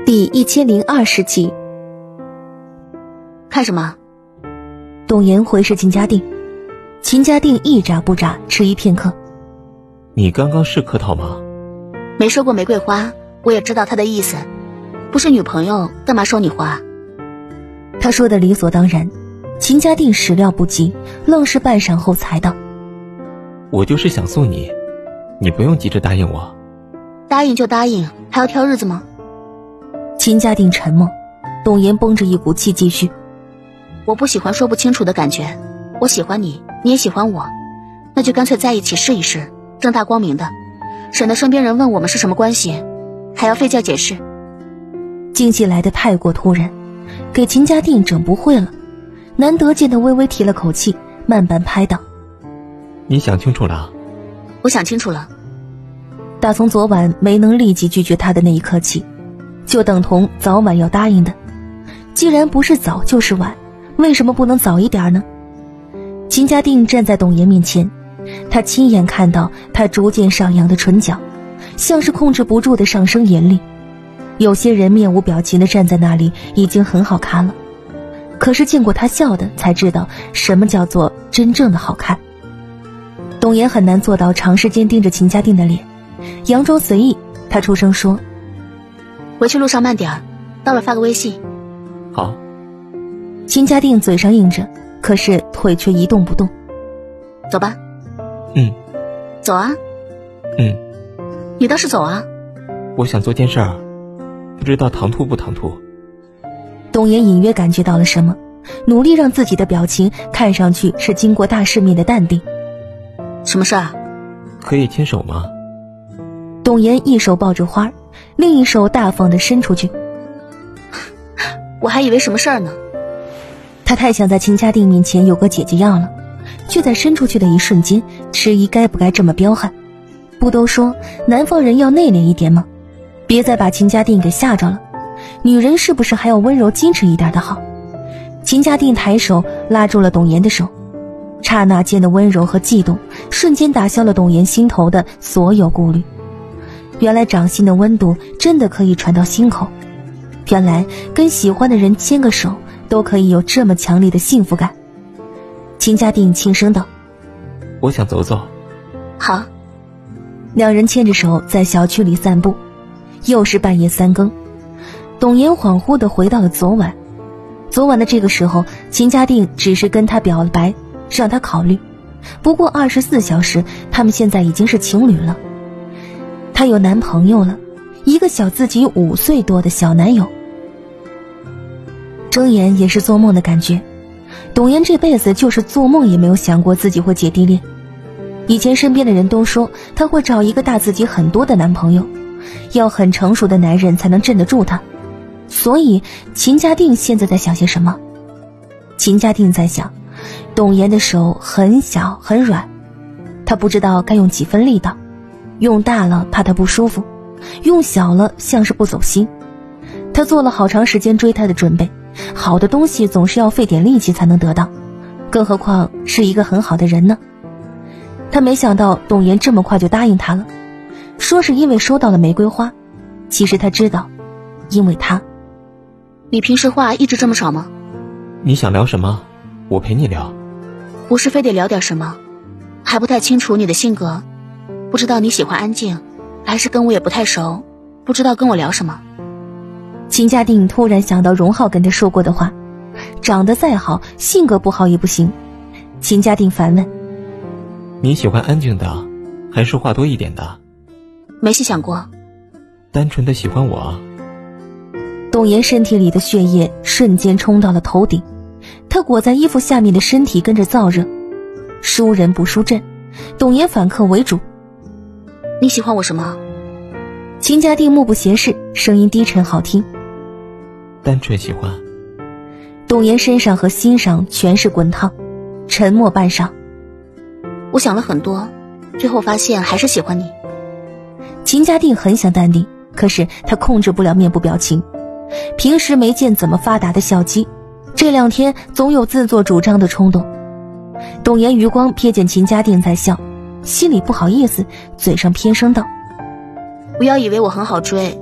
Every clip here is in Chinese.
第1020集。 看什么？ 董岩回视秦家定，秦家定一眨不眨，迟疑片刻。 你刚刚是客套吗？ 没收过玫瑰花，我也知道他的意思。不是女朋友，干嘛收你花？ 他说的理所当然，秦家定始料不及，愣是半晌后才道： 我就是想送你，你不用急着答应我。 答应就答应，还要挑日子吗？ 秦家定沉默，董岩绷着一股气继续： 我不喜欢说不清楚的感觉，我喜欢你，你也喜欢我，那就干脆在一起试一试，正大光明的，省得身边人问我们是什么关系，还要费劲解释。 惊喜来得太过突然，给秦家定整不会了。难得见他微微提了口气，慢半拍道： 你想清楚了？ 我想清楚了。 打从昨晚没能立即拒绝他的那一刻起，就等同早晚要答应的。既然不是早就是晚，为什么不能早一点呢？秦家定站在董岩面前，他亲眼看到他逐渐上扬的唇角，像是控制不住的上升严厉。有些人面无表情地站在那里已经很好看了，可是见过他笑的才知道什么叫做真正的好看。董岩很难做到长时间盯着秦家定的脸，佯装随意，他出声说： 回去路上慢点儿，到了发个微信。 好。 秦家定嘴上应着，可是腿却一动不动。 走吧。走啊。你倒是走啊。 我想做件事儿，不知道唐突不唐突。 董岩隐约感觉到了什么，努力让自己的表情看上去是经过大世面的淡定。 什么事儿？ 可以牵手吗？ 董岩一手抱着花，另一手大方地伸出去。 我还以为什么事儿呢。 他太想在秦家定面前有个姐姐样了，却在伸出去的一瞬间迟疑该不该这么彪悍。不都说南方人要内敛一点吗？别再把秦家定给吓着了，女人是不是还要温柔矜持一点的好？秦家定抬手拉住了董岩的手，刹那间的温柔和悸动瞬间打消了董岩心头的所有顾虑。原来掌心的温度真的可以传到心口，原来跟喜欢的人牵个手都可以有这么强烈的幸福感。秦家定轻声道： 我想走走。 好。 两人牵着手在小区里散步，又是半夜3更。董岩恍惚地回到了昨晚的这个时候，秦家定只是跟他表了白，让他考虑。不过24小时，他们现在已经是情侣了。她有男朋友了，一个小自己5岁多的小男友。睁眼也是做梦的感觉，董岩这辈子就是做梦也没有想过自己会姐弟恋。以前身边的人都说他会找一个大自己很多的男朋友，要很成熟的男人才能镇得住他。所以秦家定现在在想些什么？秦家定在想，董岩的手很小很软，他不知道该用几分力道，用大了怕他不舒服，用小了像是不走心。他做了好长时间追他的准备，好的东西总是要费点力气才能得到，更何况是一个很好的人呢。他没想到董岩这么快就答应他了，说是因为收到了玫瑰花，其实他知道，因为他。 你平时话一直这么少吗？ 你想聊什么？我陪你聊。 不是非得聊点什么？还不太清楚你的性格，不知道你喜欢安静，还是跟我也不太熟，不知道跟我聊什么。 秦家定突然想到荣浩跟他说过的话，长得再好，性格不好也不行。秦家定反问： 你喜欢安静的，还是话多一点的？ 没细想过。 单纯的喜欢我。 董岩身体里的血液瞬间冲到了头顶，他裹在衣服下面的身体跟着燥热。输人不输阵，董岩反客为主。 你喜欢我什么？ 秦家定目不斜视，声音低沉好听。 单纯喜欢。 董岩身上和心上全是滚烫，沉默半晌。 我想了很多，最后发现还是喜欢你。 秦家定很想淡定，可是他控制不了面部表情。平时没见怎么发达的笑肌，这2天总有自作主张的冲动。董岩余光瞥见秦家定在笑，心里不好意思，嘴上偏声道： 不要以为我很好追，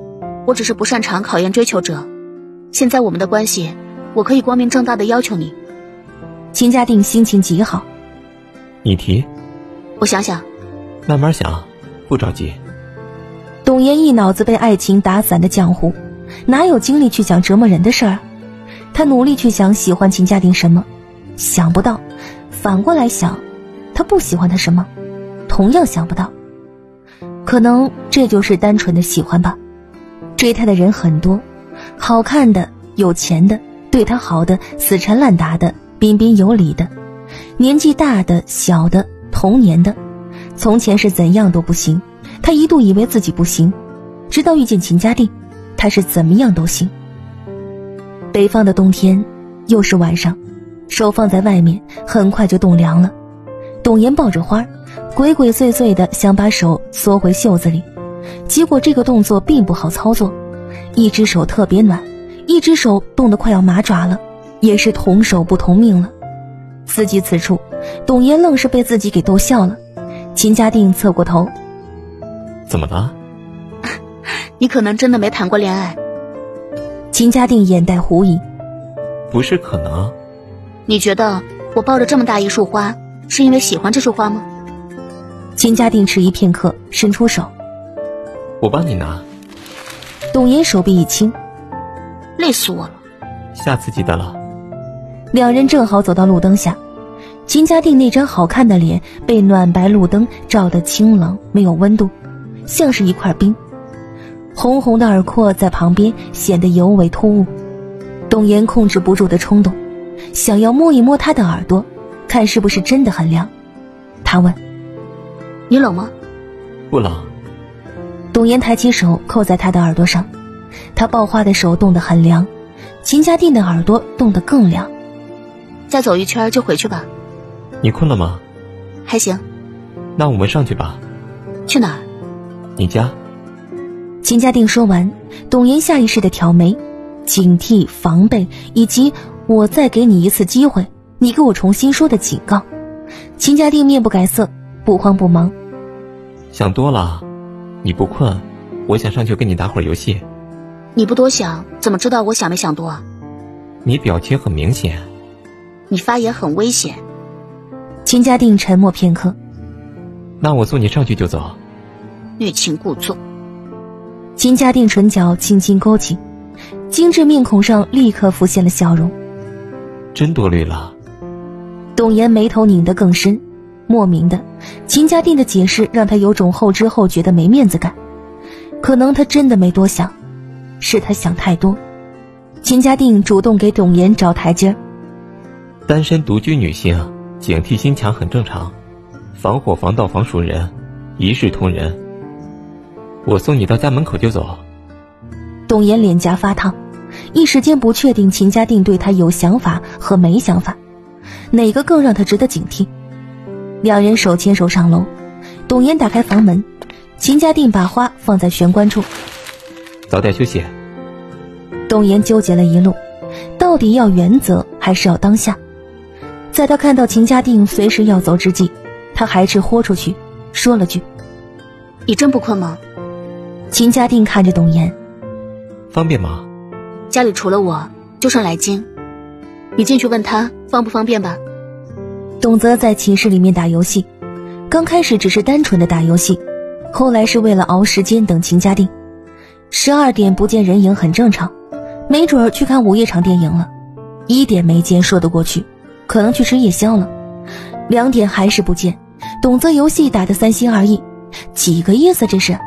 我只是不擅长考验追求者。现在我们的关系，我可以光明正大的要求你。 秦家定心情极好。 你提。 我想想。 慢慢想，不着急。 董岩一脑子被爱情打散的浆糊，哪有精力去想折磨人的事儿？他努力去想喜欢秦家定什么，想不到。反过来想，他不喜欢他什么，同样想不到。可能这就是单纯的喜欢吧。追他的人很多，好看的、有钱的、对他好的、死缠烂打的、彬彬有礼的，年纪大的、小的、童年的。从前是怎样都不行，他一度以为自己不行，直到遇见秦家定，他是怎么样都行。北方的冬天，又是晚上，手放在外面，很快就冻凉了。董岩抱着花，鬼鬼祟祟的想把手缩回袖子里，结果这个动作并不好操作，一只手特别暖，一只手冻得快要麻爪了，也是同手不同命了。思及此处，董岩愣是被自己给逗笑了。秦家定侧过头， 怎么了？ 你可能真的没谈过恋爱。 秦家定眼带狐疑， 不是可能。 你觉得我抱着这么大一束花，是因为喜欢这束花吗？ 秦家定迟疑片刻，伸出手， 我帮你拿。 董岩手臂一轻， 累死我了。 下次记得了。 两人正好走到路灯下，秦家定那张好看的脸被暖白路灯照得清冷，没有温度，像是一块冰。红红的耳廓在旁边显得尤为突兀。董岩控制不住的冲动，想要摸一摸他的耳朵，看是不是真的很凉。他问： 你冷吗？ 不冷。 董岩抬起手扣在他的耳朵上，他抱花的手冻得很凉，秦家定的耳朵冻得更凉。 再走一圈就回去吧。 你困了吗？ 还行。 那我们上去吧。 去哪儿？ 你家。 秦家定说完，董岩下意识地挑眉，警惕、防备，以及我再给你一次机会，你给我重新说的警告。秦家定面不改色，不慌不忙。 想多了，你不困，我想上去跟你打会儿游戏。 你不多想，怎么知道我想没想多啊？ 你表情很明显。 你发言很危险。 秦家定沉默片刻。 那我送你上去就走。 欲擒故纵。 秦家定唇角轻轻勾起，精致面孔上立刻浮现了笑容。 真多虑了。 董岩眉头拧得更深，莫名的，秦家定的解释让他有种后知后觉的没面子感。可能他真的没多想，是他想太多。秦家定主动给董岩找台阶。 单身独居女性警惕心强很正常，防火防盗防熟人，一视同仁。我送你到家门口就走。 董岩脸颊发烫，一时间不确定秦家定对他有想法和没想法，哪个更让他值得警惕。两人手牵手上楼，董岩打开房门，秦家定把花放在玄关处。 早点休息。 董岩纠结了一路，到底要原则还是要当下？在他看到秦家定随时要走之际，他还是豁出去说了句： 你真不困吗？ 秦家定看着董岩， 方便吗？ 家里除了我就剩来金，你进去问他方不方便吧。 董泽在寝室里面打游戏，刚开始只是单纯的打游戏，后来是为了熬时间等秦家定。12点不见人影很正常，没准儿去看午夜场电影了。1点没见说得过去，可能去吃夜宵了。2点还是不见，董泽游戏打得三心二意，几个意思这是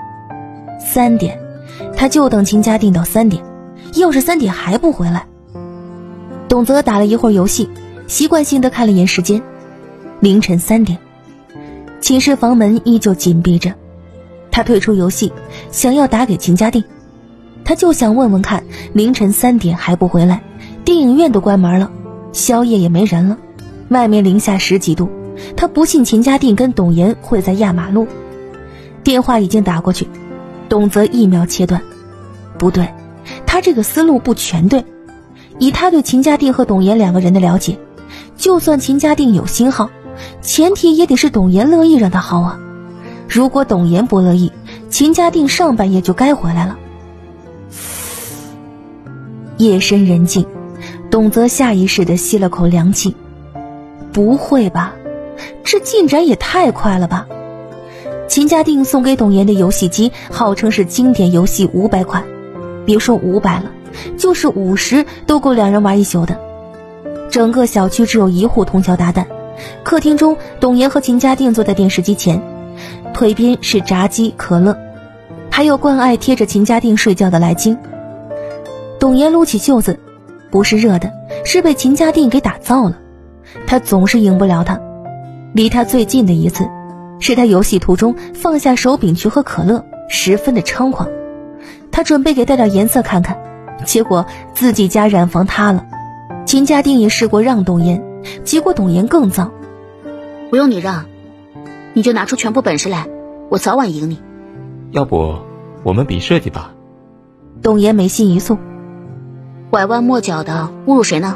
？3点，他就等秦家定到3点，要是3点还不回来。董泽打了一会儿游戏，习惯性地看了眼时间，凌晨3点。寝室房门依旧紧闭着，他退出游戏，想要打给秦家定。他就想问问看，凌晨3点还不回来，电影院都关门了，宵夜也没人了，外面零下10几度，他不信秦家定跟董岩会在压马路。电话已经打过去，董泽1秒切断。不对，他这个思路不全对。以他对秦家定和董岩2个人的了解，就算秦家定有心好，前提也得是董岩乐意让他好啊。如果董岩不乐意，秦家定上半夜就该回来了。 夜深人静，董泽下意识地吸了口凉气。不会吧，这进展也太快了吧！秦家定送给董岩的游戏机号称是经典游戏500款，别说500了，就是50都够2人玩一宿的。整个小区只有一户通宵达旦。客厅中，董岩和秦家定坐在电视机前，腿边是炸鸡、可乐，还有关爱贴着秦家定睡觉的来巾。董岩撸起袖子，不是热的，是被秦家定给打燥了。他总是赢不了他。离他最近的一次，是他游戏途中放下手柄去喝可乐，十分的猖狂。他准备给带点颜色看看，结果自己家染房塌了。秦家定也试过让董岩，结果董岩更燥。 不用你让，你就拿出全部本事来，我早晚赢你。 要不我们比设计吧？ 董岩眉心一肃， 拐弯抹角的侮辱谁呢？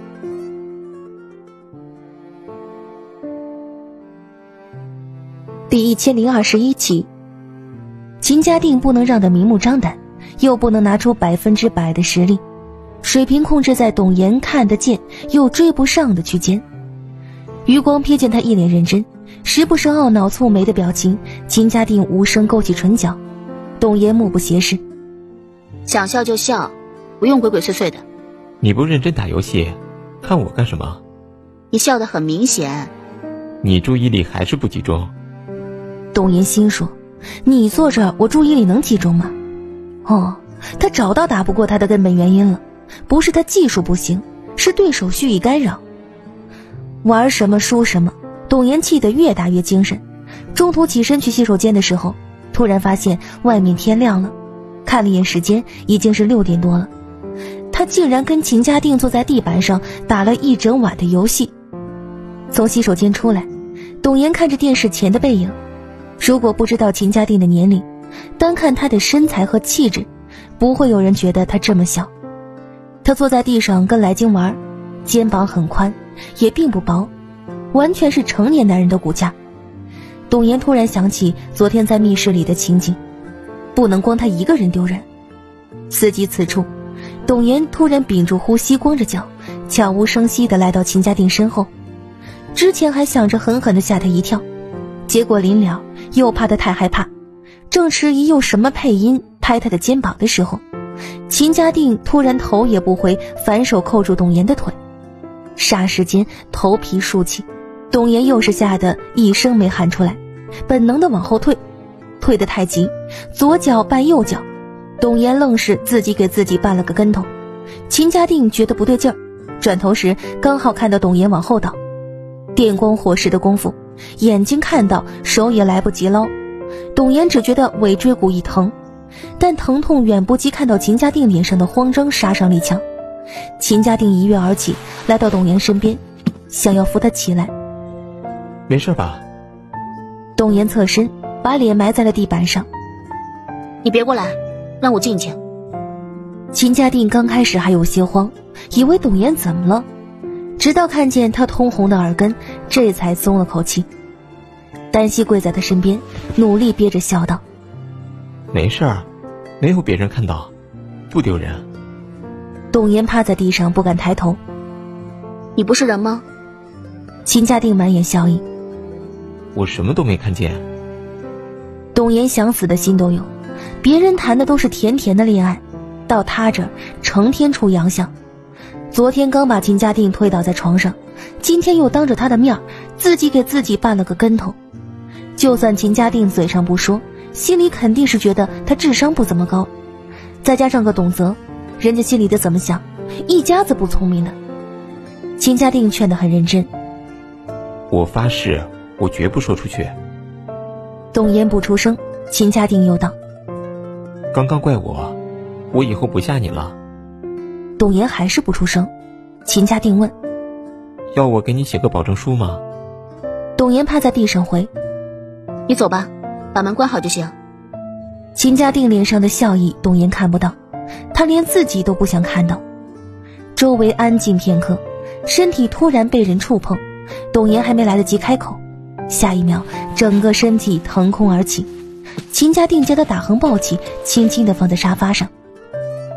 第1021期。秦家定不能让得明目张胆，又不能拿出100%的实力，水平控制在董岩看得见又追不上的区间。余光瞥见他一脸认真，时不时懊恼蹙眉的表情，秦家定无声勾起唇角。董岩目不斜视， 想笑就笑，不用鬼鬼祟祟的。 你不认真打游戏，看我干什么？ 你笑得很明显。 你注意力还是不集中。 董岩心说，你坐着我注意力能集中吗？哦，他找到打不过他的根本原因了，不是他技术不行，是对手蓄意干扰。玩什么输什么，董岩气得越打越精神。中途起身去洗手间的时候，突然发现外面天亮了，看了一眼时间，已经是6点多了。他竟然跟秦家定坐在地板上打了一整晚的游戏。从洗手间出来，董岩看着电视前的背影，如果不知道秦家定的年龄，单看他的身材和气质，不会有人觉得他这么小。他坐在地上跟来京玩，肩膀很宽，也并不薄，完全是成年男人的骨架。董岩突然想起昨天在密室里的情景，不能光他一个人丢人。思及此处，董岩突然屏住呼吸，光着脚，悄无声息地来到秦家定身后。之前还想着狠狠地吓他一跳，结果临了又怕他太害怕，正迟疑用什么配音拍他的肩膀的时候，秦家定突然头也不回，反手扣住董岩的腿，霎时间头皮竖起，董岩又是吓得一声没喊出来，本能的往后退，退得太急，左脚绊右脚，董岩愣是自己给自己绊了个跟头。秦家定觉得不对劲儿，转头时刚好看到董岩往后倒，电光火石的功夫，眼睛看到，手也来不及捞。董岩只觉得尾椎骨一疼，但疼痛远不及看到秦家定脸上的慌张杀伤力强。秦家定一跃而起，来到董岩身边，想要扶他起来。 没事吧？ 董岩侧身，把脸埋在了地板上。 你别过来，让我进去。 秦家定刚开始还有些慌，以为董岩怎么了，直到看见他通红的耳根，这才松了口气。单膝跪在他身边，努力憋着笑道： 没事儿，没有别人看到，不丢人。 董岩趴在地上不敢抬头。 你不是人吗？ 秦家定满眼笑意。 我什么都没看见。 董岩想死的心都有，别人谈的都是甜甜的恋爱，到他这儿成天出洋相。昨天刚把秦家定推倒在床上，今天又当着他的面自己给自己绊了个跟头。就算秦家定嘴上不说，心里肯定是觉得他智商不怎么高，再加上个董泽，人家心里的怎么想，一家子不聪明的。秦家定劝得很认真。 我发誓，我绝不说出去。 董岩不出声，秦家定又道： 刚刚怪我，我以后不吓你了。 董岩还是不出声。秦家定问： 要我给你写个保证书吗？ 董岩趴在地上回： 你走吧，把门关好就行。 秦家定脸上的笑意董岩看不到，他连自己都不想看到。周围安静片刻，身体突然被人触碰，董岩还没来得及开口，下一秒整个身体腾空而起。秦家定将他打横抱起，轻轻地放在沙发上。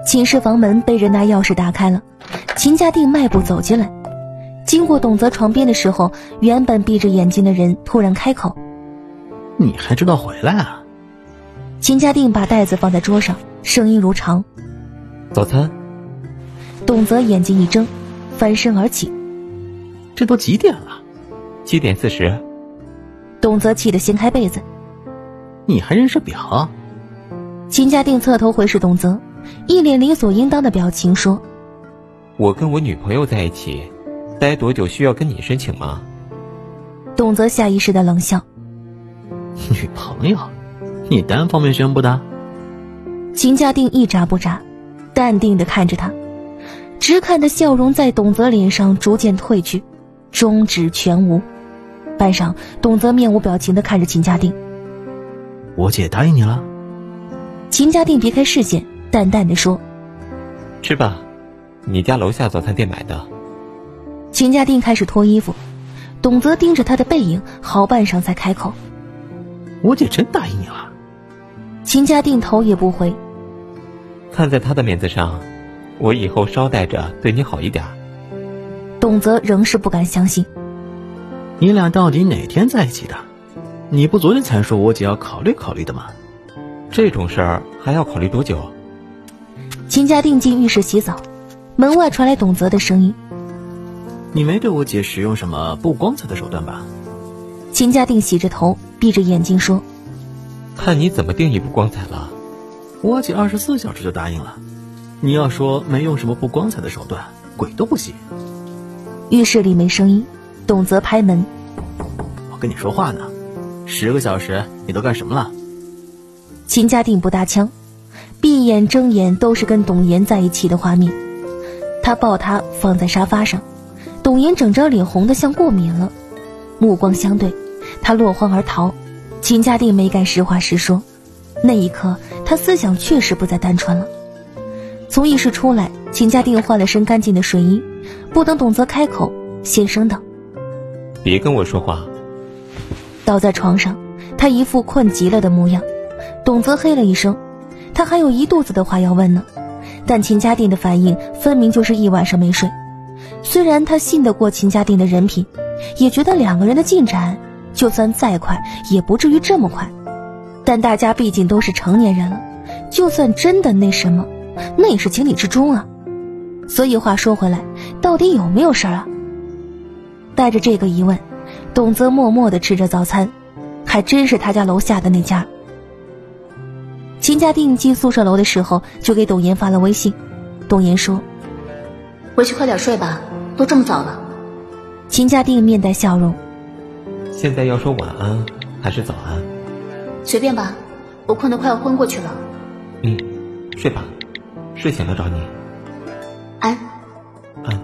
寝室房门被人拿钥匙打开了，秦家定迈步走进来。经过董泽床边的时候，原本闭着眼睛的人突然开口：“ 你还知道回来啊？” 秦家定把袋子放在桌上，声音如常：“ 早餐。” 董泽眼睛一睁，翻身而起：“ 这都几点了 ？7点40。” 董泽气得掀开被子：“ 你还认识表？” 秦家定侧头回视董泽，一脸理所应当的表情说：“ 我跟我女朋友在一起，待多久需要跟你申请吗？” 董泽下意识的冷笑：“ 女朋友？你单方面宣布的？” 秦家定一眨不眨，淡定的看着他，只看的笑容在董泽脸上逐渐褪去，终止全无。半晌，董泽面无表情的看着秦家定：“ 我姐答应你了？” 秦家定别开视线，淡淡的说：“ 吃吧，你家楼下早餐店买的。” 秦家定开始脱衣服，董泽盯着他的背影，好半晌才开口：“ 我姐真答应你了？” 秦家定头也不回：“ 看在他的面子上，我以后捎带着对你好一点。” 董泽仍是不敢相信：“ 你俩到底哪天在一起的？你不昨天才说我姐要考虑考虑的吗？” 这种事儿还要考虑多久？ 秦家定进浴室洗澡，门外传来董泽的声音：“ 你没对我姐使用什么不光彩的手段吧？” 秦家定洗着头，闭着眼睛说：“ 看你怎么定义不光彩了。” 我姐24小时就答应了，你要说没用什么不光彩的手段，鬼都不信。 浴室里没声音，董泽拍门：“ 我跟你说话呢，10个小时你都干什么了？” 秦家定不搭腔，闭眼睁眼都是跟董岩在一起的画面。他抱她放在沙发上，董岩整张脸红得像过敏了，目光相对，他落荒而逃。秦家定没敢实话实说，那一刻他思想确实不再单纯了。从浴室出来，秦家定换了身干净的睡衣，不等董泽开口，先声道：“ 别跟我说话。” 倒在床上，他一副困极了的模样。董泽嘿了一声，他还有一肚子的话要问呢，但秦家定的反应分明就是一晚上没睡。虽然他信得过秦家定的人品，也觉得两个人的进展就算再快也不至于这么快，但大家毕竟都是成年人了，就算真的那什么，那也是情理之中啊。所以话说回来，到底有没有事儿啊？带着这个疑问，董泽默默地吃着早餐，还真是他家楼下的那家。秦家定进宿舍楼的时候，就给董岩发了微信。董岩说：“ 回去快点睡吧，都这么早了。” 秦家定面带笑容：“ 现在要说晚安还是早安？”“ 随便吧，我困得快要昏过去了。”“ 睡吧，睡醒了找你。”“ 安。”“ 安。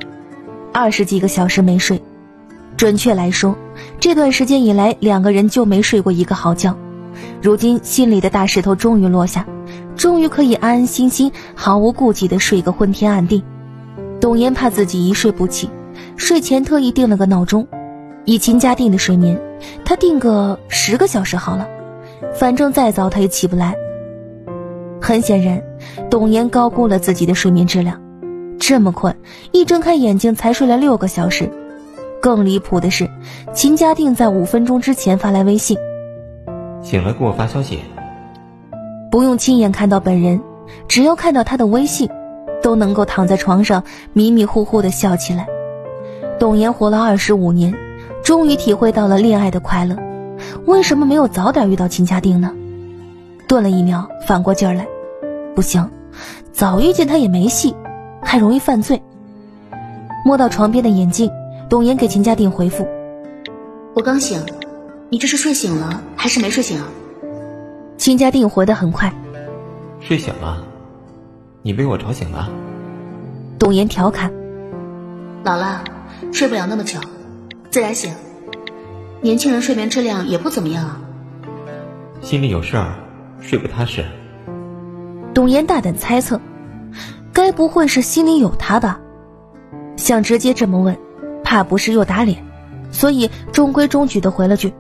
”20几个小时没睡，准确来说，这段时间以来两个人就没睡过一个好觉。如今心里的大石头终于落下，终于可以安安心心毫无顾忌地睡个昏天暗地。董岩怕自己一睡不起，睡前特意定了个闹钟，以秦家定的睡眠，他定个10个小时好了，反正再早他也起不来。很显然，董岩高估了自己的睡眠质量，这么困，一睁开眼睛才睡了6个小时。更离谱的是，秦家定在5分钟之前发来微信：“ 醒了给我发消息。” 不用亲眼看到本人，只要看到他的微信，都能够躺在床上迷迷糊糊地笑起来。董岩活了25年，终于体会到了恋爱的快乐，为什么没有早点遇到秦家定呢？顿了一秒，反过劲儿来，不行，早遇见他也没戏，还容易犯罪。摸到床边的眼镜，董岩给秦家定回复：“ 我刚醒，你这是睡醒了还是没睡醒啊？” 秦家定回得很快：“ 睡醒了，你被我吵醒了。” 董岩调侃：“ 老了，睡不了那么久，自然醒。年轻人睡眠质量也不怎么样啊。”“ 心里有事儿，睡不踏实。” 董岩大胆猜测，该不会是心里有他吧？想直接这么问，怕不是又打脸，所以中规中矩地回了句：“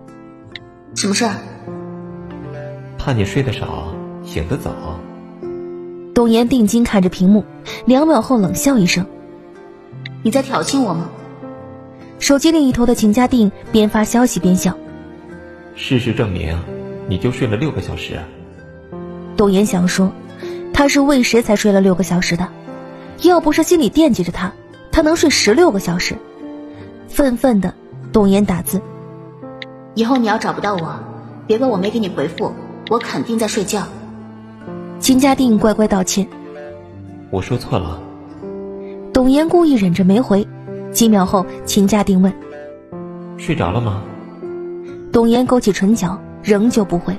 什么事儿？”“ 怕你睡得少，醒得早。” 董岩定睛看着屏幕，2秒后冷笑一声：“ 你在挑衅我吗？” 手机另一头的秦家定边发消息边笑：“ 事实证明，你就睡了6个小时。” 董岩想说，他是为谁才睡了6个小时的？要不是心里惦记着他能睡16个小时。愤愤的，董岩打字：“ 以后你要找不到我，别怪我没给你回复，我肯定在睡觉。” 秦家定乖乖道歉：“ 我说错了。” 董岩故意忍着没回，几秒后秦家定问：“ 睡着了吗？” 董岩勾起唇角，仍旧不回。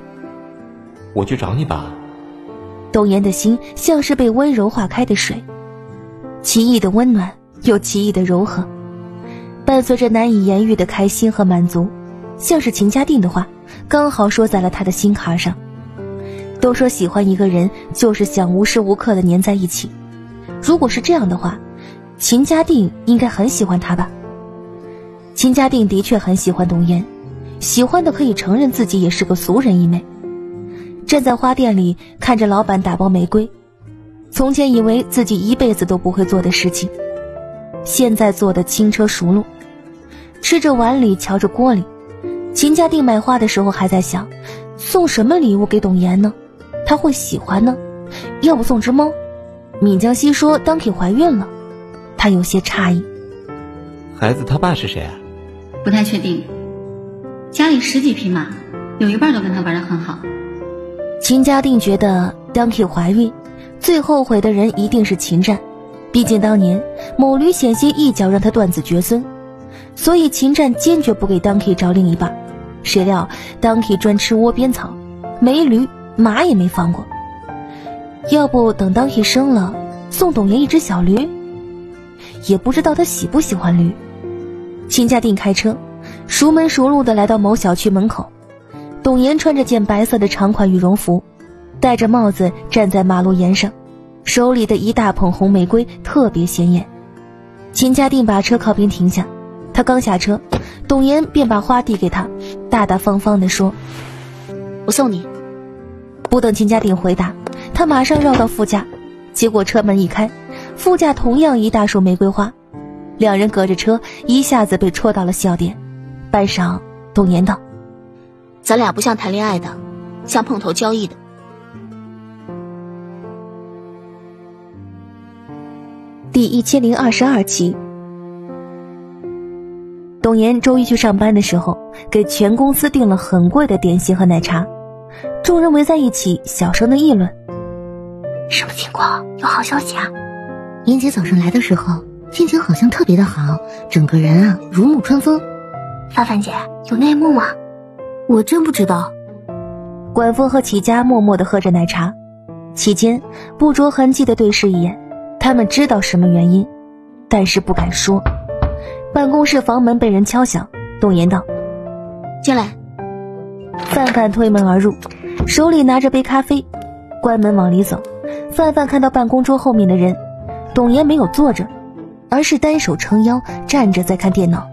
“我去找你吧。” 董岩的心像是被温柔化开的水，奇异的温暖又奇异的柔和，伴随着难以言喻的开心和满足，像是秦家定的话刚好说在了他的心坎上。都说喜欢一个人就是想无时无刻的黏在一起，如果是这样的话，秦家定应该很喜欢他吧。秦家定的确很喜欢董岩，喜欢的可以承认自己也是个俗人一枚。站在花店里看着老板打包玫瑰，从前以为自己一辈子都不会做的事情，现在做的轻车熟路。吃着碗里瞧着锅里，秦家定买花的时候还在想，送什么礼物给董岩呢？他会喜欢呢？要不送只猫？闵江西说 Donkey 怀孕了，他有些诧异。 孩子他爸是谁啊？ 不太确定，家里10几匹马，有一半都跟他玩得很好。 秦家定觉得 Donkey 怀孕，最后悔的人一定是秦战，毕竟当年某驴险些一脚让他断子绝孙，所以秦战坚决不给 Donkey 找另一半。谁料 Donkey 专吃窝边草，没驴马也没放过。要不等 Donkey 生了，送董岩一只小驴？也不知道他喜不喜欢驴。秦家定开车熟门熟路地来到某小区门口，董岩穿着件白色的长款羽绒服，戴着帽子站在马路沿上，手里的一大捧红玫瑰特别显眼。秦家定把车靠边停下，他刚下车，董岩便把花递给他，大大方方地说：“ 我送你。” 不等秦家定回答，他马上绕到副驾，结果车门一开，副驾同样一大束玫瑰花，两人隔着车一下子被戳到了笑点。半晌，董岩道：“ 咱俩不像谈恋爱的，像碰头交易的。” 第1022期。董岩周一去上班的时候，给全公司订了很贵的点心和奶茶，众人围在一起小声的议论：“ 什么情况？有好消息啊！妍姐早上来的时候心情好像特别的好，整个人啊如沐春风。范范姐有内幕吗？我真不知道。” 管峰和齐家默默地喝着奶茶，期间不着痕迹地对视一眼，他们知道什么原因，但是不敢说。办公室房门被人敲响，董岩道：“ 进来。” 范范推门而入，手里拿着杯咖啡，关门往里走。范范看到办公桌后面的人，董岩没有坐着，而是单手撑腰站着在看电脑。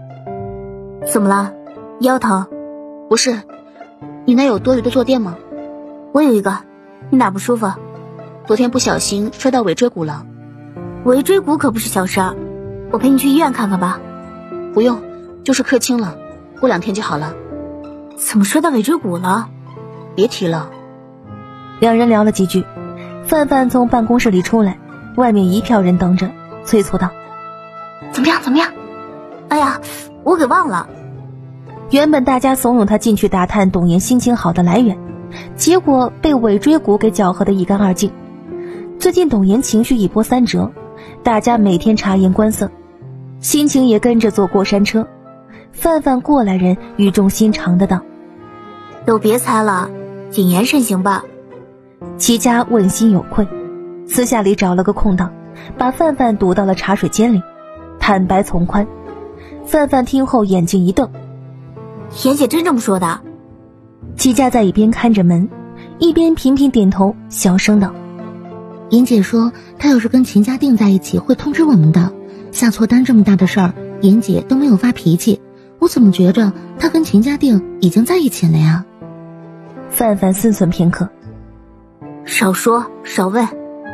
“怎么了？腰疼？”“ 不是，你那有多余的坐垫吗？”“ 我有一个。你哪不舒服？”“ 昨天不小心摔到尾椎骨了。”“ 尾椎骨可不是小事儿，我陪你去医院看看吧。”“ 不用，就是客轻了，过2天就好了。”“ 怎么摔到尾椎骨了？”“ 别提了。” 两人聊了几句，范范从办公室里出来，外面一票人等着，催促道：“ 怎么样？怎么样？哎呀，我给忘了。” 原本大家怂恿他进去打探董岩心情好的来源，结果被尾椎骨给搅和得一干二净。最近董岩情绪一波三折，大家每天察言观色，心情也跟着坐过山车。范范过来人语重心长的道：“ 都别猜了，谨言慎行吧。” 齐家问心有愧，私下里找了个空档，把范范堵到了茶水间里，坦白从宽。范范听后眼睛一瞪：“ 妍姐真这么说的？” 齐家在一边看着门，一边频频点头，小声道：“ 妍姐说她要是跟秦家定在一起会通知我们的，下错单这么大的事儿，妍姐都没有发脾气，我怎么觉着她跟秦家定已经在一起了呀？” 范范思忖片刻：“ 少说少问，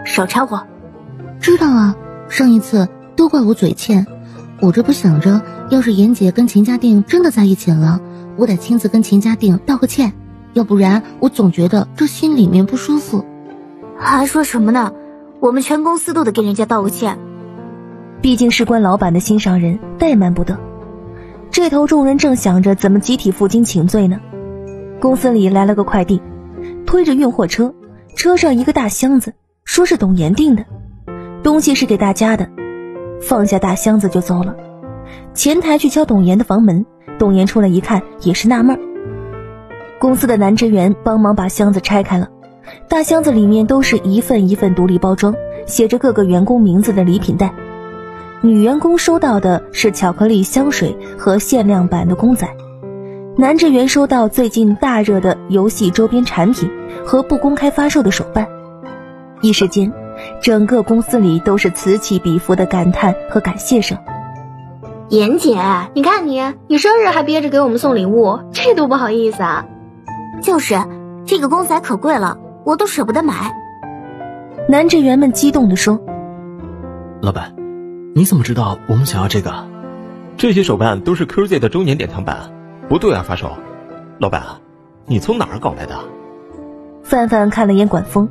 少掺和。 知道啊，上一次都怪我嘴欠，我这不想着，要是妍姐跟秦家定真的在一起了，我得亲自跟秦家定道个歉，要不然我总觉得这心里面不舒服。 还说什么呢？我们全公司都得跟人家道个歉。 毕竟事关老板的心上人，怠慢不得。这头众人正想着怎么集体负荆请罪呢，公司里来了个快递，推着运货车，车上一个大箱子，说是董岩订的，东西是给大家的，放下大箱子就走了。前台去敲董岩的房门，董岩出来一看也是纳闷。公司的男职员帮忙把箱子拆开了，大箱子里面都是一份一份独立包装，写着各个员工名字的礼品袋。女员工收到的是巧克力、香水和限量版的公仔，男职员收到最近大热的游戏周边产品和不公开发售的手办。一时间，整个公司里都是此起彼伏的感叹和感谢声。 妍姐，你看你生日还憋着给我们送礼物，这多不好意思啊。就是这个公仔可贵了，我都舍不得买。 男职员们激动地说： 老板，你怎么知道我们想要这个？ 这些手办都是 QZ 的周年典藏版，不对外发售。老板，你从哪儿搞来的？ 范范看了眼管风，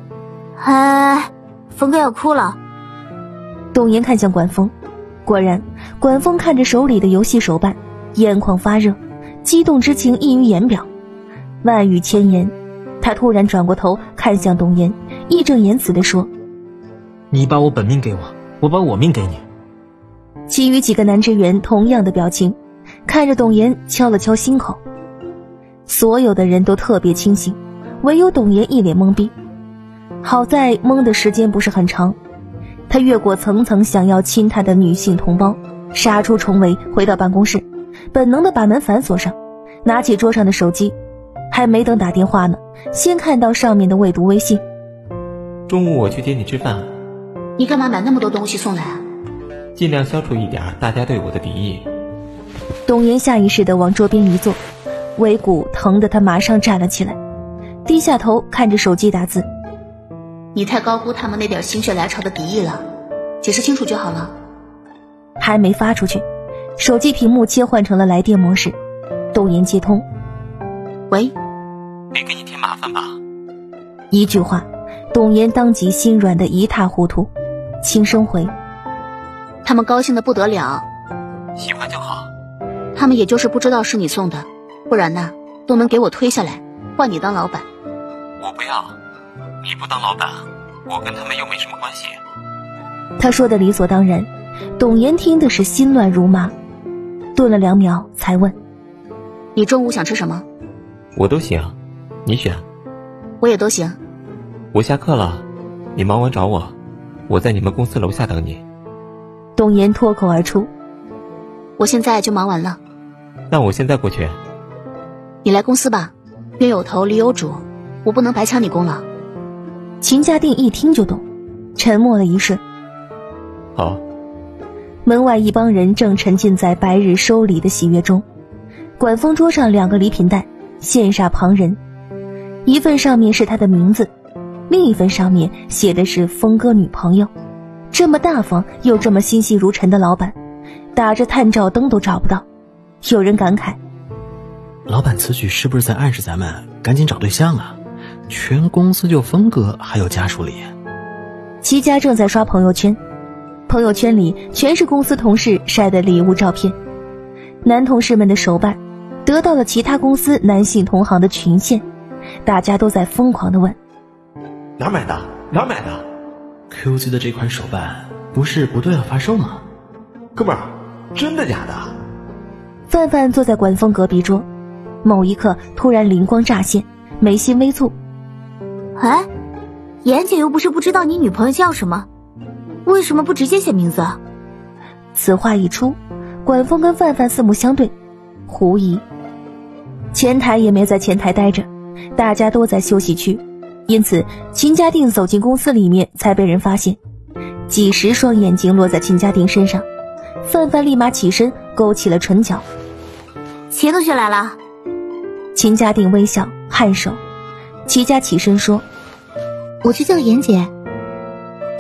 峰哥要哭了。 董岩看向管风，果然管风看着手里的游戏手办，眼眶发热，激动之情溢于言表，万语千言。他突然转过头看向董岩，义正言辞地说： 你把我本命给我，我把我命给你。 其余几个男职员同样的表情，看着董岩敲了敲心口。所有的人都特别清醒，唯有董岩一脸懵逼。好在懵的时间不是很长，他越过层层想要亲他的女性同胞，杀出重围回到办公室，本能的把门反锁上，拿起桌上的手机，还没等打电话呢，先看到上面的未读微信： 中午我去接你吃饭。 你干嘛买那么多东西送来啊？ 尽量消除一点大家对我的敌意。 董岩下意识地往桌边一坐，尾骨疼得他马上站了起来，低下头看着手机打字： 你太高估他们那点心血来潮的敌意了，解释清楚就好了。 还没发出去，手机屏幕切换成了来电模式。董岩接通： 喂， 没给你添麻烦吧？ 一句话，董岩当即心软得一塌糊涂，轻声回： 他们高兴得不得了。 喜欢就好。 他们也就是不知道是你送的，不然呢，都能给我推下来，换你当老板。 我不要，你不当老板，我跟他们又没什么关系。 他说的理所当然，董岩听的是心乱如麻，顿了2秒才问： 你中午想吃什么？ 我都行，你选。 我也都行。 我下课了，你忙完找我，我在你们公司楼下等你。 董岩脱口而出： 我现在就忙完了。 那我现在过去。 你来公司吧，冤有头理有主，我不能白抢你功劳。 秦家定一听就懂，沉默了一瞬。 好。 门外一帮人正沉浸在白日收礼的喜悦中，管风桌上2个礼品袋羡煞旁人，一份上面是他的名字，另一份上面写的是峰哥女朋友。这么大方又这么心细如尘的老板，打着探照灯都找不到。有人感慨： 老板此举是不是在暗示咱们赶紧找对象啊？全公司就峰哥还有家属礼。 齐家正在刷朋友圈，朋友圈里全是公司同事晒的礼物照片，男同事们的手办得到了其他公司男性同行的群羡，大家都在疯狂地问： 哪儿买的？哪儿买的？ QZ 的这款手办不是不对外发售吗？ 哥们儿，真的假的？ 范范坐在管风隔壁桌，某一刻突然灵光乍现，眉心微蹙。 妍姐又不是不知道你女朋友叫什么，为什么不直接写名字啊？ 此话一出，管风跟范范四目相对，狐疑。前台也没在前台待着，大家都在休息区，因此秦家定走进公司里面才被人发现。几十双眼睛落在秦家定身上，范范立马起身勾起了唇角。 齐同学来了。 秦家定微笑颔首，齐家起身说： 我去叫妍姐。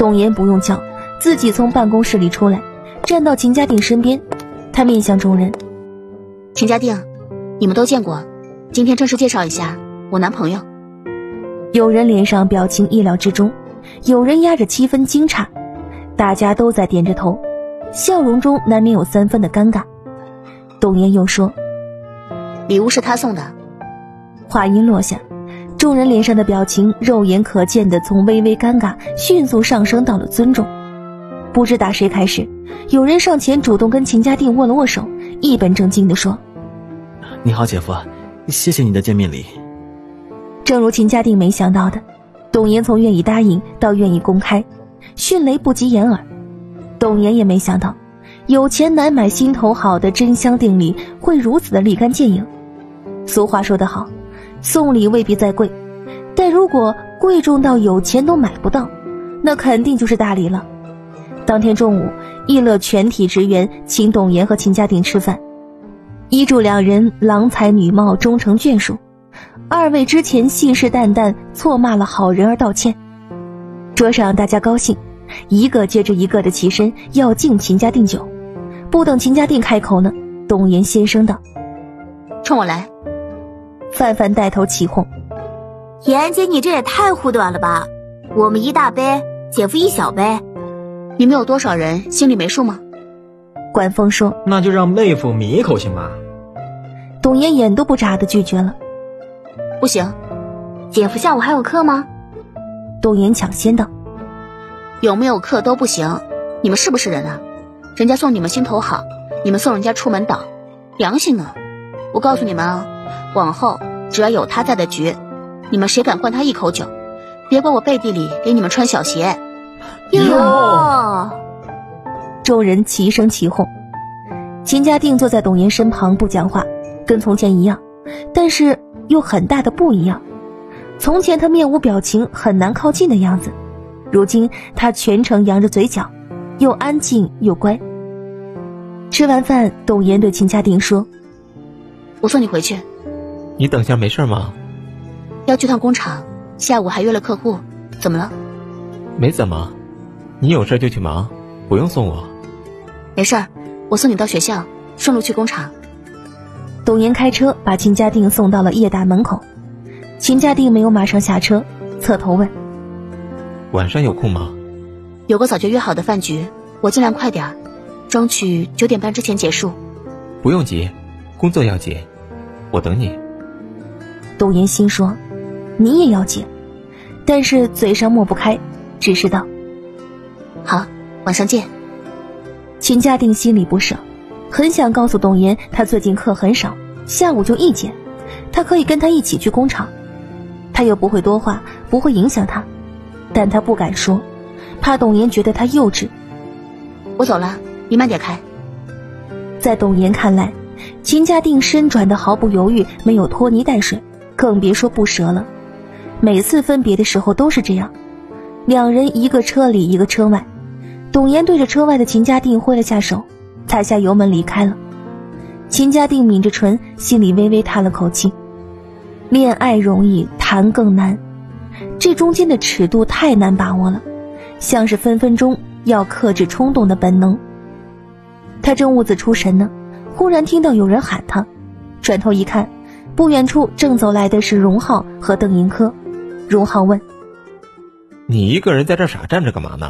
董岩不用叫，自己从办公室里出来，站到秦家定身边。他面向众人： 秦家定，你们都见过，今天正式介绍一下我男朋友。 有人脸上表情意料之中，有人压着7分惊诧，大家都在点着头，笑容中难免有3分的尴尬。董岩又说： 礼物是他送的。 话音落下，众人脸上的表情肉眼可见的从微微尴尬迅速上升到了尊重。不知打谁开始，有人上前主动跟秦家定握了握手，一本正经地说： 你好姐夫，谢谢你的见面礼。 正如秦家定没想到的，董岩从愿意答应到愿意公开，迅雷不及掩耳。董岩也没想到有钱难买心头好的真香定礼会如此的立竿见影。俗话说得好，送礼未必再贵，但如果贵重到有钱都买不到，那肯定就是大礼了。当天中午，易乐全体职员请董岩和秦家定吃饭，依祝两人郎才女貌，终成眷属。2位之前信誓旦旦错骂了好人而道歉。桌上大家高兴，一个接着一个的起身要敬秦家定酒。不等秦家定开口呢，董岩先声道： 冲我来。 范范带头起哄： 妍姐，你这也太护短了吧，我们1大杯，姐夫1小杯。 你们有多少人心里没数吗？ 管风说： 那就让妹夫抿一口行吗？ 董岩眼都不眨地拒绝了。 不行。 姐夫下午还有课吗？ 董岩抢先道： 有没有课都不行，你们是不是人啊？人家送你们心头好，你们送人家出门倒，良心呢？我告诉你们啊，往后只要有他在的局，你们谁敢灌他一口酒，别怪我背地里给你们穿小鞋。 哟！ 众人齐声起哄。秦家定坐在董岩身旁不讲话，跟从前一样，但是又很大的不一样。从前他面无表情，很难靠近的样子，如今他全程扬着嘴角，又安静又乖。吃完饭，董岩对秦家定说： 我送你回去。 你等下没事吗？ 要去趟工厂，下午还约了客户，怎么了？ 没怎么，你有事就去忙，不用送我。 没事儿，我送你到学校，顺路去工厂。 董岩开车把秦家定送到了业大门口。秦家定没有马上下车，侧头问： 晚上有空吗？ 有个早就约好的饭局，我尽量快点，争取9点半之前结束。 不用急，工作要紧，我等你。 董岩心说：你也要紧，但是嘴上抹不开，只是道： 好，晚上见。 秦家定心里不舍，很想告诉董岩他最近课很少，下午就一节，他可以跟他一起去工厂。他又不会多话，不会影响他，但他不敢说，怕董岩觉得他幼稚。 我走了，你慢点开。 在董岩看来，秦家定身转的毫不犹豫，没有拖泥带水，更别说不舍了。每次分别的时候都是这样，两人一个车里一个车外。董岩对着车外的秦家定挥了下手，踩下油门离开了。秦家定抿着唇，心里微微叹了口气。恋爱容易，谈更难，这中间的尺度太难把握了，像是分分钟要克制冲动的本能。他正兀自出神呢，忽然听到有人喊他，转头一看，不远处正走来的是荣浩和邓银科。荣浩问： 你一个人在这傻站着干嘛呢？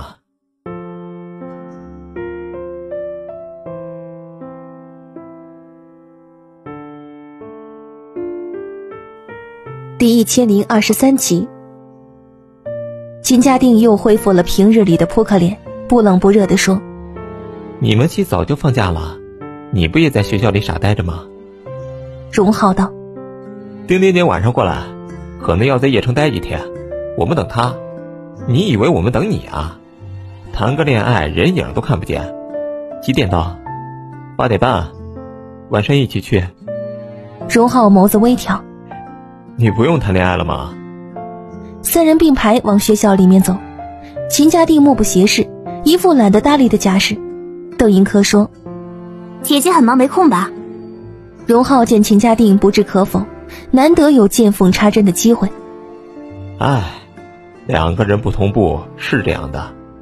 第1023集，秦家定又恢复了平日里的扑克脸，不冷不热地说： 你们系早就放假了，你不也在学校里傻呆着吗？ 荣浩道： 丁丁点晚上过来，可能要在叶城待几天，我们等他。你以为我们等你啊？谈个恋爱人影都看不见。几点到？8点半，晚上一起去。 荣浩眸子微挑： 你不用谈恋爱了吗 ？3人并排往学校里面走，秦家定目不斜视，一副懒得搭理的架势。邓银科说： 姐姐很忙没空吧？ 荣浩见秦家定不置可否，难得有见缝插针的机会。 哎，2个人不同步是这样的，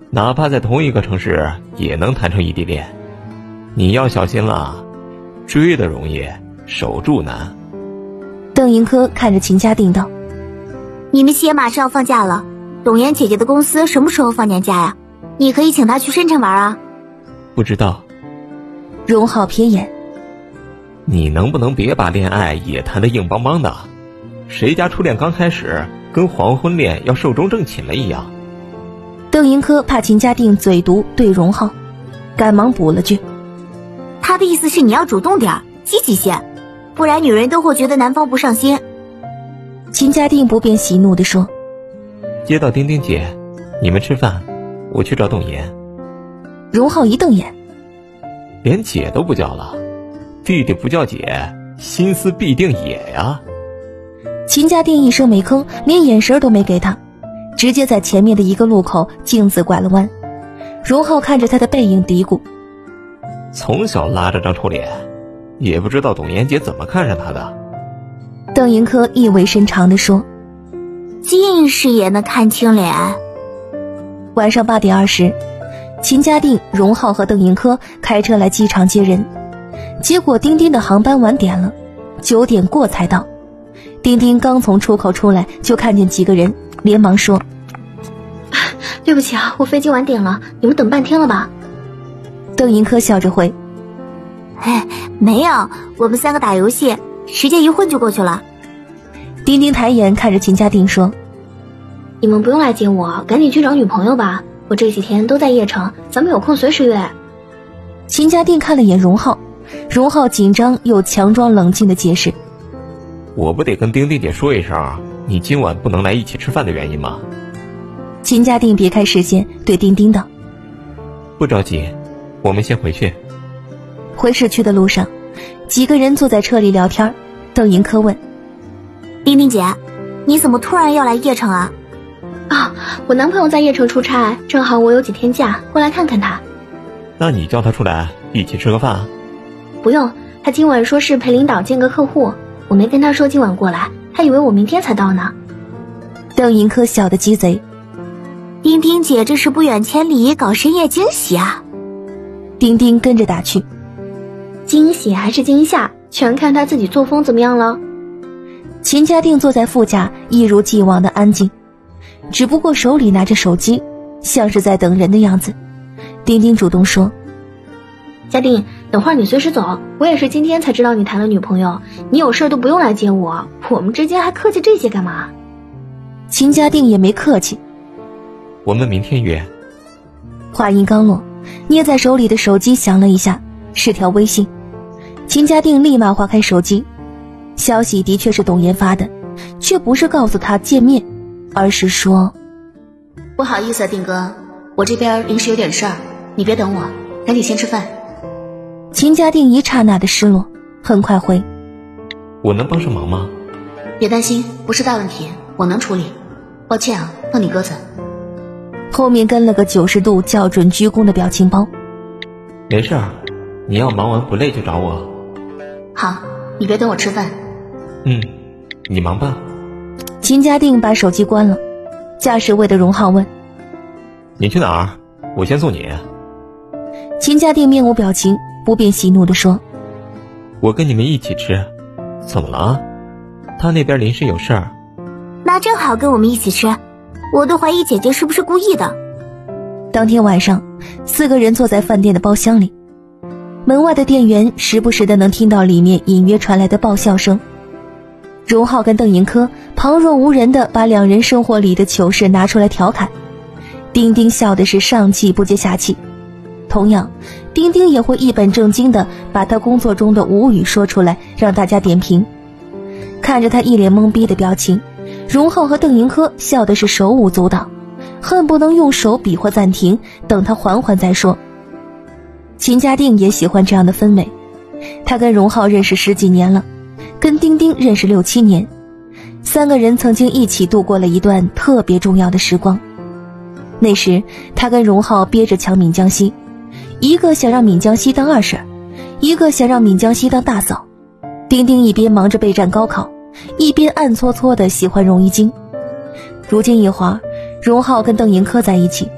哪怕在同一个城市也能谈成异地恋。你要小心了，追得容易，守住难。 邓银科看着秦家定道： 你们系也马上要放假了，董妍姐姐的公司什么时候放年假呀？你可以请她去深圳玩啊。 不知道。 荣浩瞥眼： 你能不能别把恋爱也谈得硬邦邦的？谁家初恋刚开始跟黄昏恋要寿终正寝了一样。 邓银科怕秦家定嘴毒对荣浩，赶忙补了句： 他的意思是你要主动点，积极些，不然女人都会觉得男方不上心。 秦家定不便喜怒地说： 接到丁丁姐，你们吃饭，我去找董妍。 荣浩一瞪眼： 连姐都不叫了，弟弟不叫姐，心思必定野呀。 秦家定一声没吭，连眼神都没给他，直接在前面的一个路口径自拐了弯。荣浩看着他的背影嘀咕： 从小拉着张臭脸，也不知道董妍姐怎么看上他的。 邓银科意味深长地说： 近视也能看清脸。 晚上8点20，秦家定、荣浩和邓银科开车来机场接人，结果丁丁的航班晚点了，9点过才到。丁丁刚从出口出来，就看见几个人，连忙说： 对不起啊，我飞机晚点了，你们等半天了吧？ 邓银科笑着回： 没有，我们3个打游戏，时间一混就过去了。 丁丁抬眼看着秦家定说： 你们不用来接我，赶紧去找女朋友吧，我这几天都在邺城，咱们有空随时约。 秦家定看了眼荣浩，荣浩紧张又强装冷静的解释： 我不得跟丁丁姐说一声，你今晚不能来一起吃饭的原因吗？ 秦家定别开视线，对丁丁道： 不着急，我们先回去。 回市区的路上，几个人坐在车里聊天。邓银科问： 丁丁姐，你怎么突然要来邺城啊？ 我男朋友在邺城出差，正好我有几天假，过来看看他。 那你叫他出来一起吃个饭？ 不用，他今晚说是陪领导见个客户，我没跟他说今晚过来，他以为我明天才到呢。 邓银科小的鸡贼： 丁丁姐这是不远千里搞深夜惊喜啊。 丁丁跟着打趣： 惊喜还是惊吓，全看他自己作风怎么样了。 秦家定坐在副驾，一如既往的安静，只不过手里拿着手机，像是在等人的样子。丁丁主动说： 家定，等会儿你随时走，我也是今天才知道你谈了女朋友，你有事都不用来接我，我们之间还客气这些干嘛？ 秦家定也没客气： 我们明天约。 话音刚落，捏在手里的手机响了一下，是条微信。秦家定立马划开手机，消息的确是董妍发的，却不是告诉他见面，而是说： 不好意思啊，定哥，我这边临时有点事儿，你别等我，赶紧先吃饭。 秦家定一刹那的失落，很快回： 我能帮上忙吗？ 别担心，不是大问题，我能处理。抱歉啊，放你鸽子。 后面跟了个90度校准鞠躬的表情包。 没事儿，你要忙完不累就找我。 好，你别等我吃饭。 你忙吧。 秦家定把手机关了，驾驶位的荣浩问： 你去哪儿？我先送你。 秦家定面无表情，不便喜怒地说： 我跟你们一起吃。怎么了？他那边临时有事儿。 那正好跟我们一起吃，我都怀疑姐姐是不是故意的。 当天晚上，4个人坐在饭店的包厢里，门外的店员时不时的能听到里面隐约传来的爆笑声。荣浩跟邓银科旁若无人的把2人生活里的糗事拿出来调侃，丁丁笑的是上气不接下气。同样，丁丁也会一本正经的把他工作中的无语说出来，让大家点评。看着他一脸懵逼的表情，荣浩和邓银科笑的是手舞足蹈，恨不能用手比划暂停，等他缓缓再说。秦家定也喜欢这样的氛围，他跟荣浩认识10几年了，跟丁丁认识6、7年，3个人曾经一起度过了一段特别重要的时光。那时他跟荣浩憋着抢闵江西，一个想让闵江西当二婶，一个想让闵江西当大嫂。丁丁一边忙着备战高考，一边暗搓搓的喜欢荣一京。如今一会儿，荣浩跟邓银科在一起，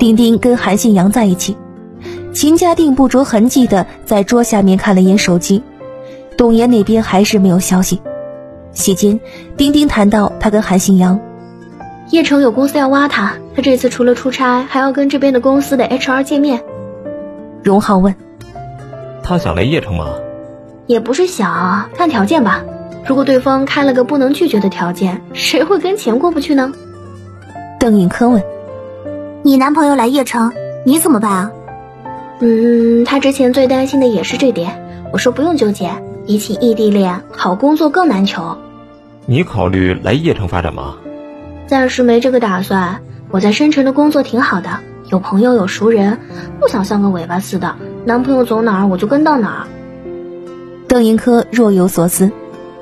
丁丁跟韩信阳在一起。秦家定不着痕迹的在桌下面看了眼手机，董岩那边还是没有消息。席间，丁丁谈到他跟韩信阳， 叶城有公司要挖他这次除了出差还要跟这边的公司的 HR 见面。 荣浩问， 他想来叶城吗？ 也不是想，看条件吧，如果对方开了个不能拒绝的条件，谁会跟钱过不去呢？ 邓颖科问， 你男朋友来叶城你怎么办啊？ 他之前最担心的也是这点，我说不用纠结，比起异地恋，好工作更难求。 你考虑来叶城发展吗？ 暂时没这个打算，我在深城的工作挺好的，有朋友有熟人，不想像个尾巴似的，男朋友走哪儿我就跟到哪儿。 邓颖科若有所思，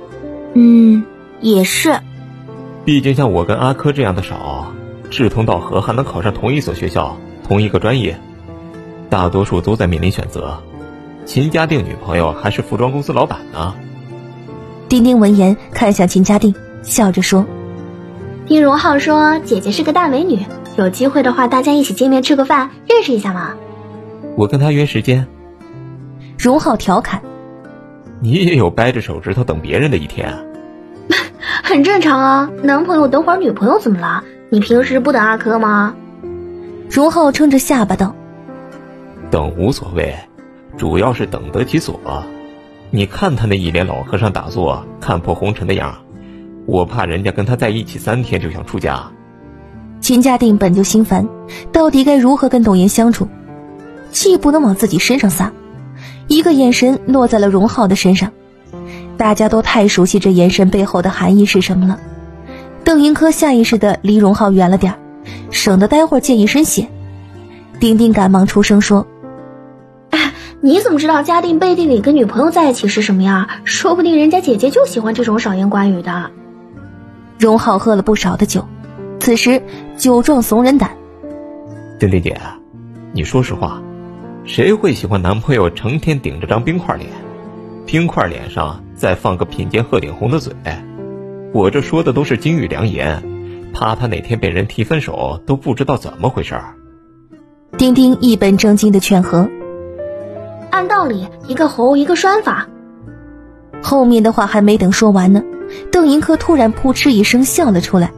也是， 毕竟像我跟阿珂这样的少，志同道合还能考上同一所学校同一个专业，大多数都在面临选择。秦家定女朋友还是服装公司老板呢。 丁丁闻言看向秦家定，笑着说， 听荣浩说姐姐是个大美女，有机会的话大家一起见面吃个饭认识一下嘛。 我跟他约时间。 荣浩调侃， 你也有掰着手指头等别人的一天啊？ 很正常啊，男朋友等会儿女朋友怎么了？你平时不等阿珂吗？ 荣浩撑着下巴道， 等无所谓，主要是等得其所。你看他那一脸老和尚打坐看破红尘的样，我怕人家跟他在一起3天就想出家。 秦家定本就心烦，到底该如何跟董岩相处？气不能往自己身上撒，一个眼神落在了荣浩的身上，大家都太熟悉这眼神背后的含义是什么了。邓银科下意识地离荣浩远了点，省得待会儿溅一身血。丁丁赶忙出声说， 你怎么知道嘉定背地里跟女朋友在一起是什么样？说不定人家姐姐就喜欢这种少言寡语的。 荣浩喝了不少的酒，此时酒壮怂人胆。 丁丁姐，你说实话，谁会喜欢男朋友成天顶着张冰块脸，冰块脸上再放个品鉴鹤顶红的嘴？我这说的都是金玉良言，怕他哪天被人提分手都不知道怎么回事。 丁丁一本正经的劝和， 按道理一个猴一个拴法。 后面的话还没等说完呢，邓银科突然扑哧一声笑了出来。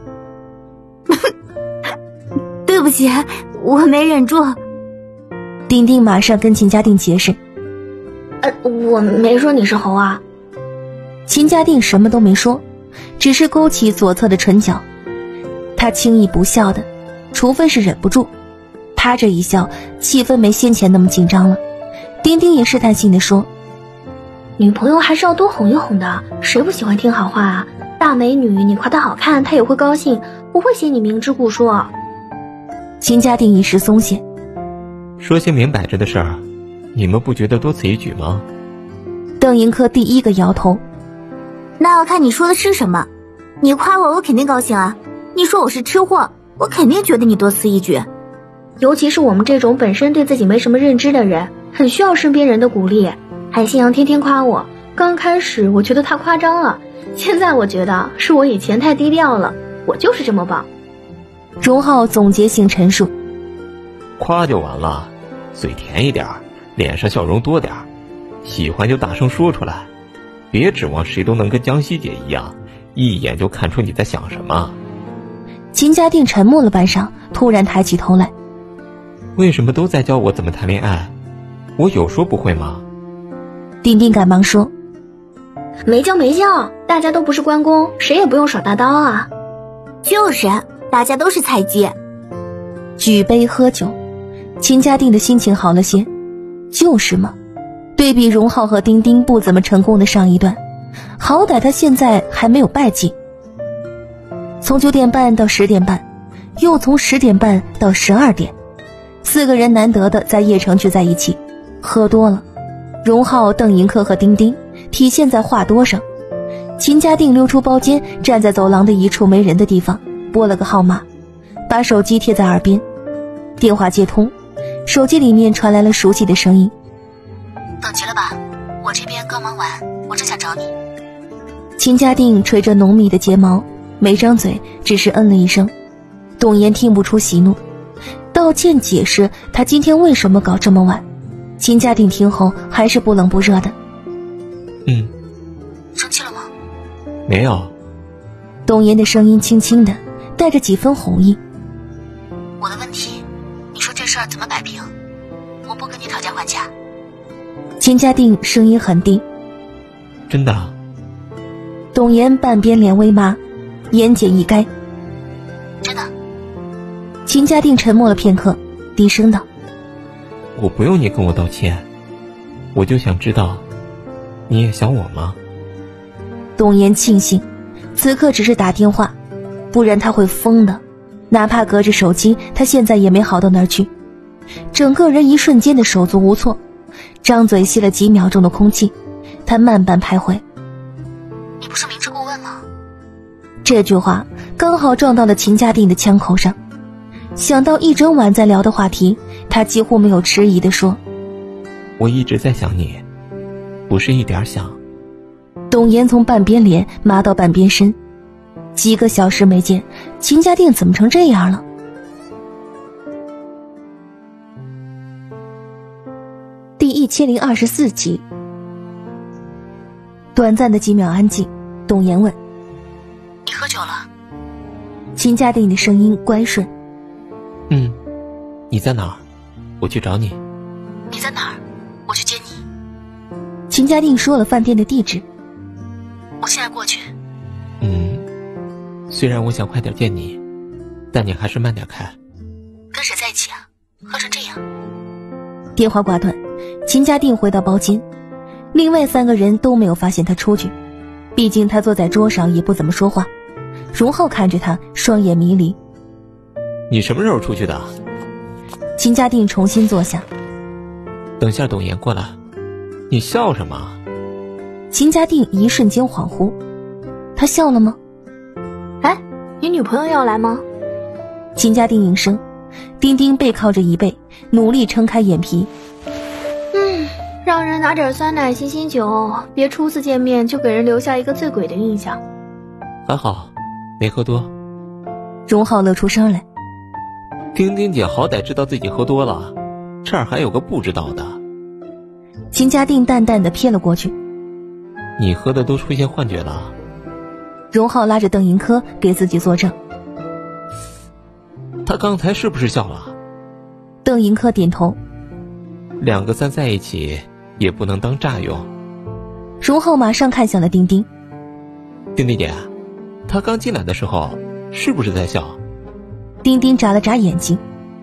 对不起，我没忍住。 丁丁马上跟秦家定解释， 我没说你是猴啊。 秦家定什么都没说，只是勾起左侧的唇角。他轻易不笑的，除非是忍不住。他这一笑，气氛没先前那么紧张了。丁丁也试探性地说， 女朋友还是要多哄一哄的，谁不喜欢听好话啊？大美女你夸她好看她也会高兴，不会嫌你明知故说。 秦家定一时松懈， 说些明摆着的事儿，你们不觉得多此一举吗？ 邓银科第一个摇头， 那要看你说的是什么。你夸我肯定高兴啊，你说我是吃货，我肯定觉得你多此一举。 尤其是我们这种本身对自己没什么认知的人，很需要身边人的鼓励。韩信阳天天夸我，刚开始我觉得他夸张了，现在我觉得是我以前太低调了，我就是这么棒。 荣浩总结性陈述， 夸就完了，嘴甜一点，脸上笑容多点，喜欢就大声说出来，别指望谁都能跟江西姐一样一眼就看出你在想什么。 秦家定沉默了半晌，突然抬起头来， 为什么都在教我怎么谈恋爱？我有说不会吗？ 丁丁赶忙说， 没教，大家都不是关公，谁也不用耍大刀啊。 就是大家都是菜鸡。 举杯喝酒，秦家定的心情好了些。就是嘛，对比荣浩和丁丁不怎么成功的上一段，好歹他现在还没有败绩。从9点半到10点半，又从10点半到12点，4个人难得的在叶城聚在一起，喝多了。荣浩、邓银科和丁丁体现在话多上。秦家定溜出包间，站在走廊的一处没人的地方，拨了个号码，把手机贴在耳边。电话接通，手机里面传来了熟悉的声音， 等急了吧？我这边刚忙完，我正想找你。 秦家定垂着浓密的睫毛，没张嘴，只是嗯了一声。董岩听不出喜怒，到道歉解释他今天为什么搞这么晚。秦家定听后还是不冷不热的。 生气了吗？ 没有。 董岩的声音轻轻的，带着几分哄意。 我的问题，你说这事儿怎么摆平？我不跟你讨价还价。 秦家定声音很低。 真的？ 董岩半边脸微麻，眼睑一该。 真的。 秦家定沉默了片刻，低声道： 我不用你跟我道歉，我就想知道你也想我吗？ 董岩庆幸此刻只是打电话，不然他会疯的。哪怕隔着手机，他现在也没好到哪儿去，整个人一瞬间的手足无措，张嘴吸了几秒钟的空气，他慢半拍回： 你不是明知故问吗？ 这句话刚好撞到了秦家定的枪口上。想到一整晚在聊的话题，他几乎没有迟疑地说： 我一直在想你，不是一点想。 董岩从半边脸麻到半边身，几个小时没见，秦家定怎么成这样了？第1024集。短暂的几秒安静，董岩问： 你喝酒了？ 秦家定的声音乖顺。 你在哪儿？我去找你。 你在哪儿？我去接你。 秦家定说了饭店的地址。 我现在过去。 虽然我想快点见你，但你还是慢点开。 跟谁在一起啊？喝成这样。 电话挂断，秦家定回到包间，另外3个人都没有发现他出去，毕竟他坐在桌上也不怎么说话。荣浩看着他，双眼迷离。 你什么时候出去的？ 秦家定重新坐下。 等下董岩过来。你笑什么？ 秦家定一瞬间恍惚，他笑了吗？ 哎，你女朋友要来吗？ 秦家定应声。丁丁背靠着椅背，努力撑开眼皮。 让人拿点酸奶醒醒酒，别初次见面就给人留下一个醉鬼的印象。 还好没喝多。 荣浩乐出声来。 丁丁姐好歹知道自己喝多了，这儿还有个不知道的。 秦家定淡淡的瞥了过去。 你喝的都出现幻觉了。 荣浩拉着邓银科给自己作证。 他刚才是不是笑了？ 邓银科点头。 2个3在一起也不能当炸用。 荣浩马上看向了丁丁。 丁丁姐，他刚进来的时候是不是在笑？ 丁丁眨了眨眼睛。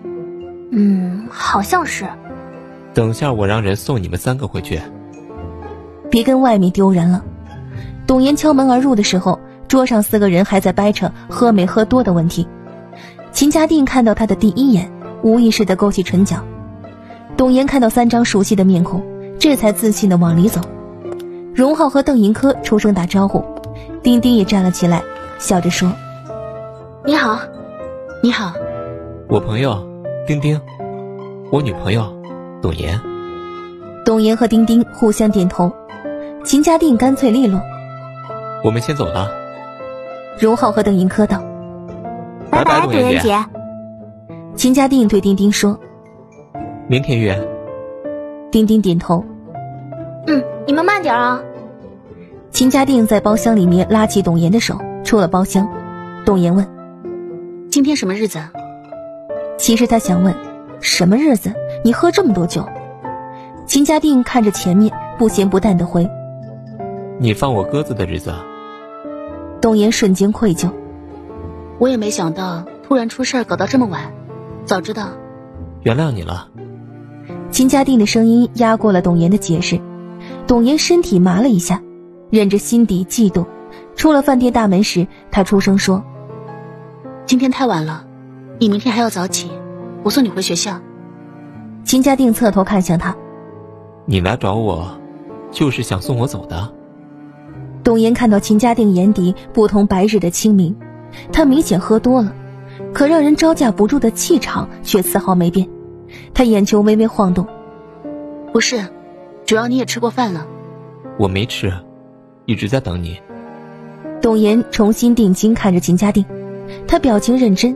好像是。 等下我让人送你们3个回去。 别跟外面丢人了。董岩敲门而入的时候，桌上4个人还在掰扯喝没喝多的问题。秦家定看到他的第一眼，无意识地勾起唇角。董岩看到3张熟悉的面孔，这才自信地往里走。荣浩和邓银科出声打招呼，丁丁也站了起来，笑着说： 你好。 你好。 我朋友丁丁，我女朋友董岩。 董岩和丁丁互相点头。秦家定干脆利落： 我们先走了。 荣浩和邓银科道： 拜拜董岩姐。 秦家定对丁丁说： 明天约。 丁丁点头。 你们慢点啊。 秦家定在包厢里面拉起董岩的手，出了包厢。董岩问： 今天什么日子？ 其实他想问什么日子，你喝这么多酒？秦家定看着前面，不咸不淡地回： 你放我鸽子的日子。 董岩瞬间愧疚。 我也没想到突然出事儿搞到这么晚，早知道。 原谅你了。 秦家定的声音压过了董岩的解释。董岩身体麻了一下，忍着心底嫉妒。出了饭店大门时，他出声说： 今天太晚了，你明天还要早起，我送你回学校。 秦家定侧头看向他： 你来找我就是想送我走的？ 董岩看到秦家定眼底不同白日的清明，他明显喝多了，可让人招架不住的气场却丝毫没变。他眼球微微晃动。 不是，主要你也吃过饭了。 我没吃，一直在等你。 董岩重新定睛看着秦家定，他表情认真，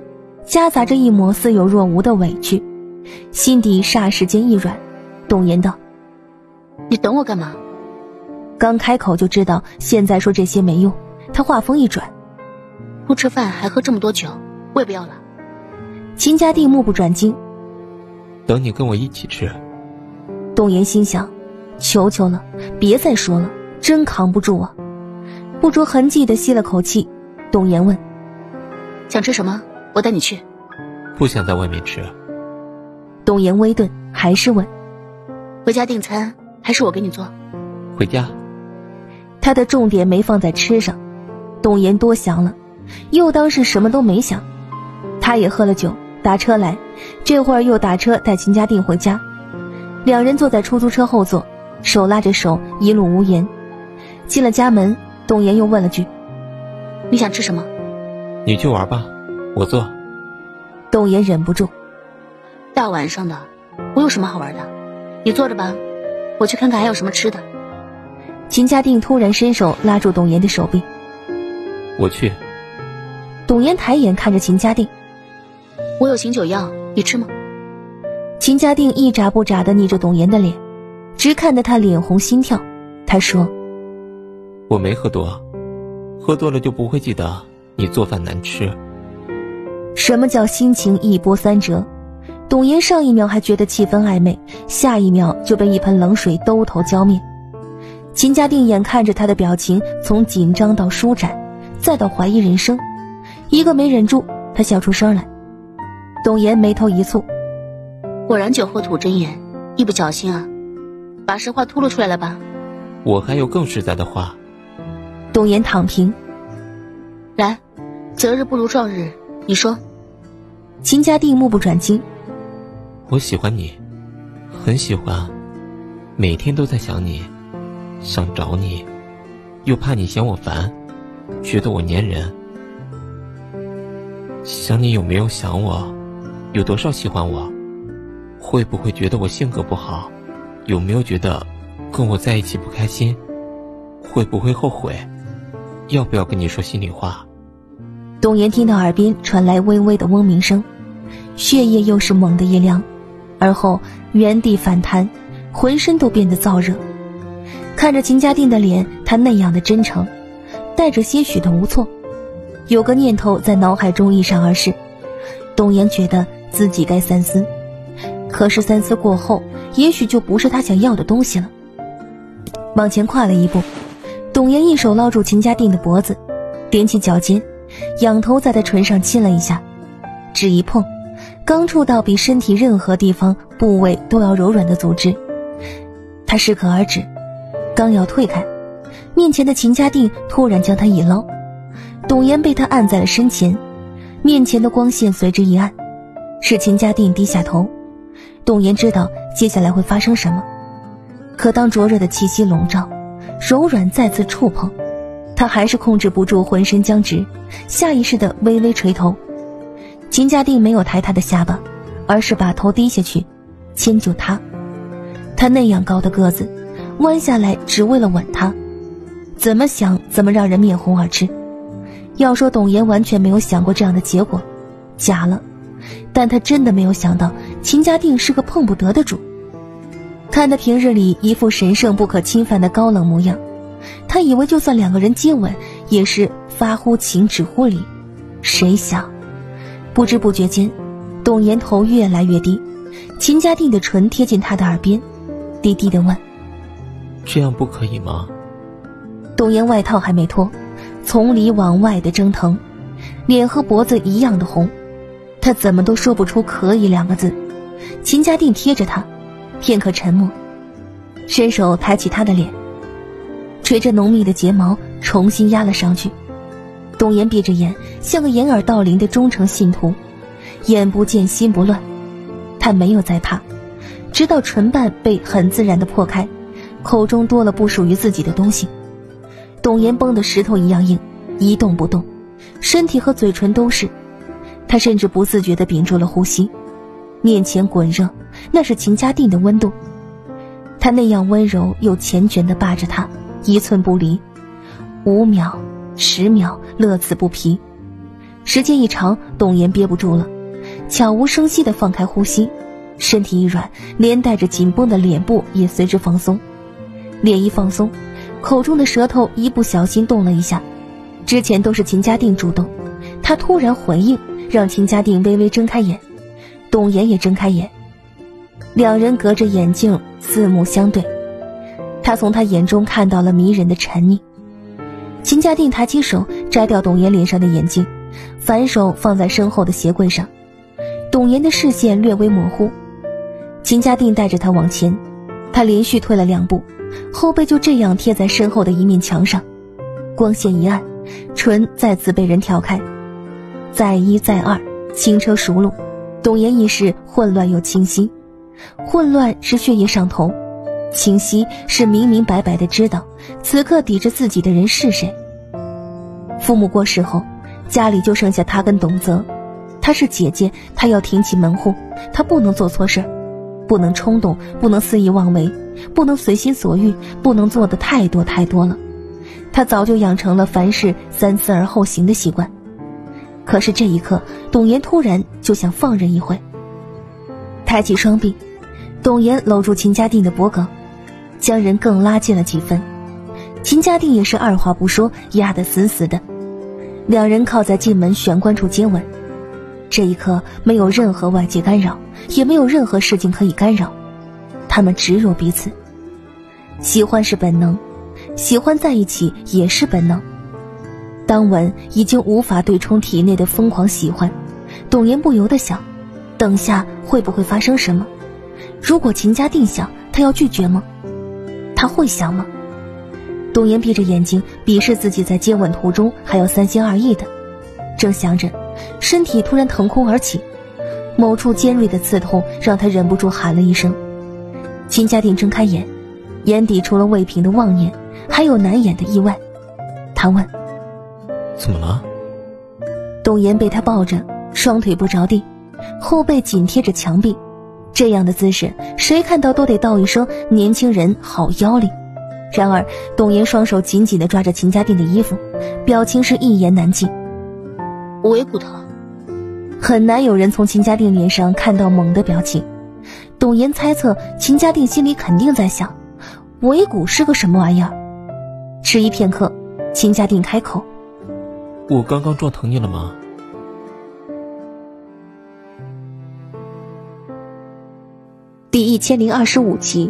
夹杂着一抹似有若无的委屈，心底霎时间一软。董言道： 你等我干嘛？ 刚开口就知道现在说这些没用，他话锋一转： 不吃饭还喝这么多酒，我也不要了。 秦家定目不转睛： 等你跟我一起吃。 董言心想，求求了，别再说了，真扛不住啊。不着痕迹地吸了口气，董言问： 想吃什么？我带你去。 不想在外面吃。 董言微顿，还是问： 回家订餐还是我给你做？ 回家。 他的重点没放在吃上，董言多想了，又当是什么都没想。他也喝了酒，打车来，这会儿又打车带秦家定回家。两人坐在出租车后座，手拉着手，一路无言。进了家门，董言又问了句： 你想吃什么？ 你去玩吧，我做。 董言忍不住： 大晚上的，我有什么好玩的？你坐着吧，我去看看还有什么吃的。 秦家定突然伸手拉住董言的手臂： 我去。 董言抬眼看着秦家定： 我有醒酒药，你吃吗？ 秦家定一眨不眨地睨着董言的脸，直看得他脸红心跳。他说： 我没喝多，喝多了就不会记得你做饭难吃。 什么叫心情一波三折？董言上一秒还觉得气氛暧昧，下一秒就被一盆冷水兜头浇灭。秦家定眼看着他的表情从紧张到舒展，再到怀疑人生，一个没忍住，他笑出声来。董言眉头一蹙： 果然酒后吐真言，一不小心啊，把实话吐露出来了吧？ 我还有更实在的话。 董言躺平： 来，择日不如撞日，你说。 秦家定目不转睛： 我喜欢你，很喜欢，每天都在想你，想找你，又怕你嫌我烦，觉得我粘人。想你有没有想我？有多少喜欢我？会不会觉得我性格不好？有没有觉得跟我在一起不开心？会不会后悔？要不要跟你说心里话？ 董言听到耳边传来微微的嗡鸣声，血液又是猛地一凉，而后原地反弹，浑身都变得燥热。看着秦家定的脸，他那样的真诚，带着些许的无措。有个念头在脑海中一闪而逝，董言觉得自己该三思，可是三思过后，也许就不是他想要的东西了。往前跨了一步，董言一手捞住秦家定的脖子，踮起脚尖，仰头在他唇上亲了一下，只一碰，刚触到比身体任何地方部位都要柔软的组织。他适可而止，刚要退开，面前的秦家定突然将他一捞，董言被他按在了身前，面前的光线随之一暗，是秦家定低下头。董言知道接下来会发生什么，可当灼热的气息笼罩，柔软再次触碰，他还是控制不住浑身僵直，下意识地微微垂头。秦家定没有抬他的下巴，而是把头低下去迁就他。他那样高的个子，弯下来只为了吻他，怎么想怎么让人面红耳赤。要说董言完全没有想过这样的结果，假了，但他真的没有想到秦家定是个碰不得的主。看他平日里一副神圣不可侵犯的高冷模样，他以为就算两个人接吻也是发乎情止乎礼，谁想不知不觉间，董言头越来越低，秦家定的唇贴近他的耳边，低低地问： 这样不可以吗？ 董言外套还没脱，从里往外的蒸腾，脸和脖子一样的红，他怎么都说不出可以两个字。秦家定贴着他，片刻沉默，伸手抬起他的脸，垂着浓密的睫毛重新压了上去。董言闭着眼，像个掩耳盗铃的忠诚信徒，眼不见心不乱。他没有再怕，直到唇瓣被很自然地破开，口中多了不属于自己的东西。董言绷得石头一样硬，一动不动，身体和嘴唇都是。他甚至不自觉地屏住了呼吸，面前滚热，那是秦家定的温度。他那样温柔又缱绻地霸着他，一寸不离。5秒10秒，乐此不疲。时间一长，董言憋不住了， 悄无声息地放开呼吸，身体一软，连带着紧绷的脸部也随之放松。脸一放松，口中的舌头一不小心动了一下。之前都是秦家定主动，他突然回应，让秦家定微微睁开眼，董妍也睁开眼，两人隔着眼镜四目相对，他从他眼中看到了迷人的沉溺。秦家定抬起手摘掉董妍脸上的眼镜，反手放在身后的鞋柜上，董妍的视线略微模糊。秦家定带着他往前，他连续退了2步，后背就这样贴在身后的一面墙上，光线一暗，唇再次被人挑开。再一再二，轻车熟路，董妍意识混乱又清晰。混乱是血液上头，清晰是明明白白的知道此刻抵着自己的人是谁。父母过世后，家里就剩下他跟董泽。她是姐姐，她要挺起门户，她不能做错事，不能冲动，不能肆意妄为，不能随心所欲，不能做的太多太多了。她早就养成了凡事3思而后行的习惯。可是这一刻，董妍突然就想放任一回。抬起双臂，董妍搂住秦家定的脖颈，将人更拉近了几分。秦家定也是二话不说，压得死死的。两人靠在进门玄关处接吻。这一刻没有任何外界干扰，也没有任何事情可以干扰，他们只有彼此。喜欢是本能，喜欢在一起也是本能。当吻已经无法对冲体内的疯狂喜欢，董妍不由得想，等下会不会发生什么？如果秦家定想，他要拒绝吗？他会想吗？董妍闭着眼睛，鄙视自己在接吻途中还要3心2意的。正想着，身体突然腾空而起，某处尖锐的刺痛让他忍不住喊了一声。秦家定睁开眼，眼底除了未平的妄念，还有难掩的意外。他问： 怎么了？ 董妍被他抱着，双腿不着地，后背紧贴着墙壁，这样的姿势谁看到都得道一声年轻人好妖灵。然而董妍双手紧紧地抓着秦家定的衣服，表情是一言难尽。 我尾骨疼。 很难有人从秦家定脸上看到猛的表情。董妍猜测秦家定心里肯定在想，尾骨是个什么玩意儿。迟疑片刻，秦家定开口： 我刚刚撞疼你了吗？ 第1025集。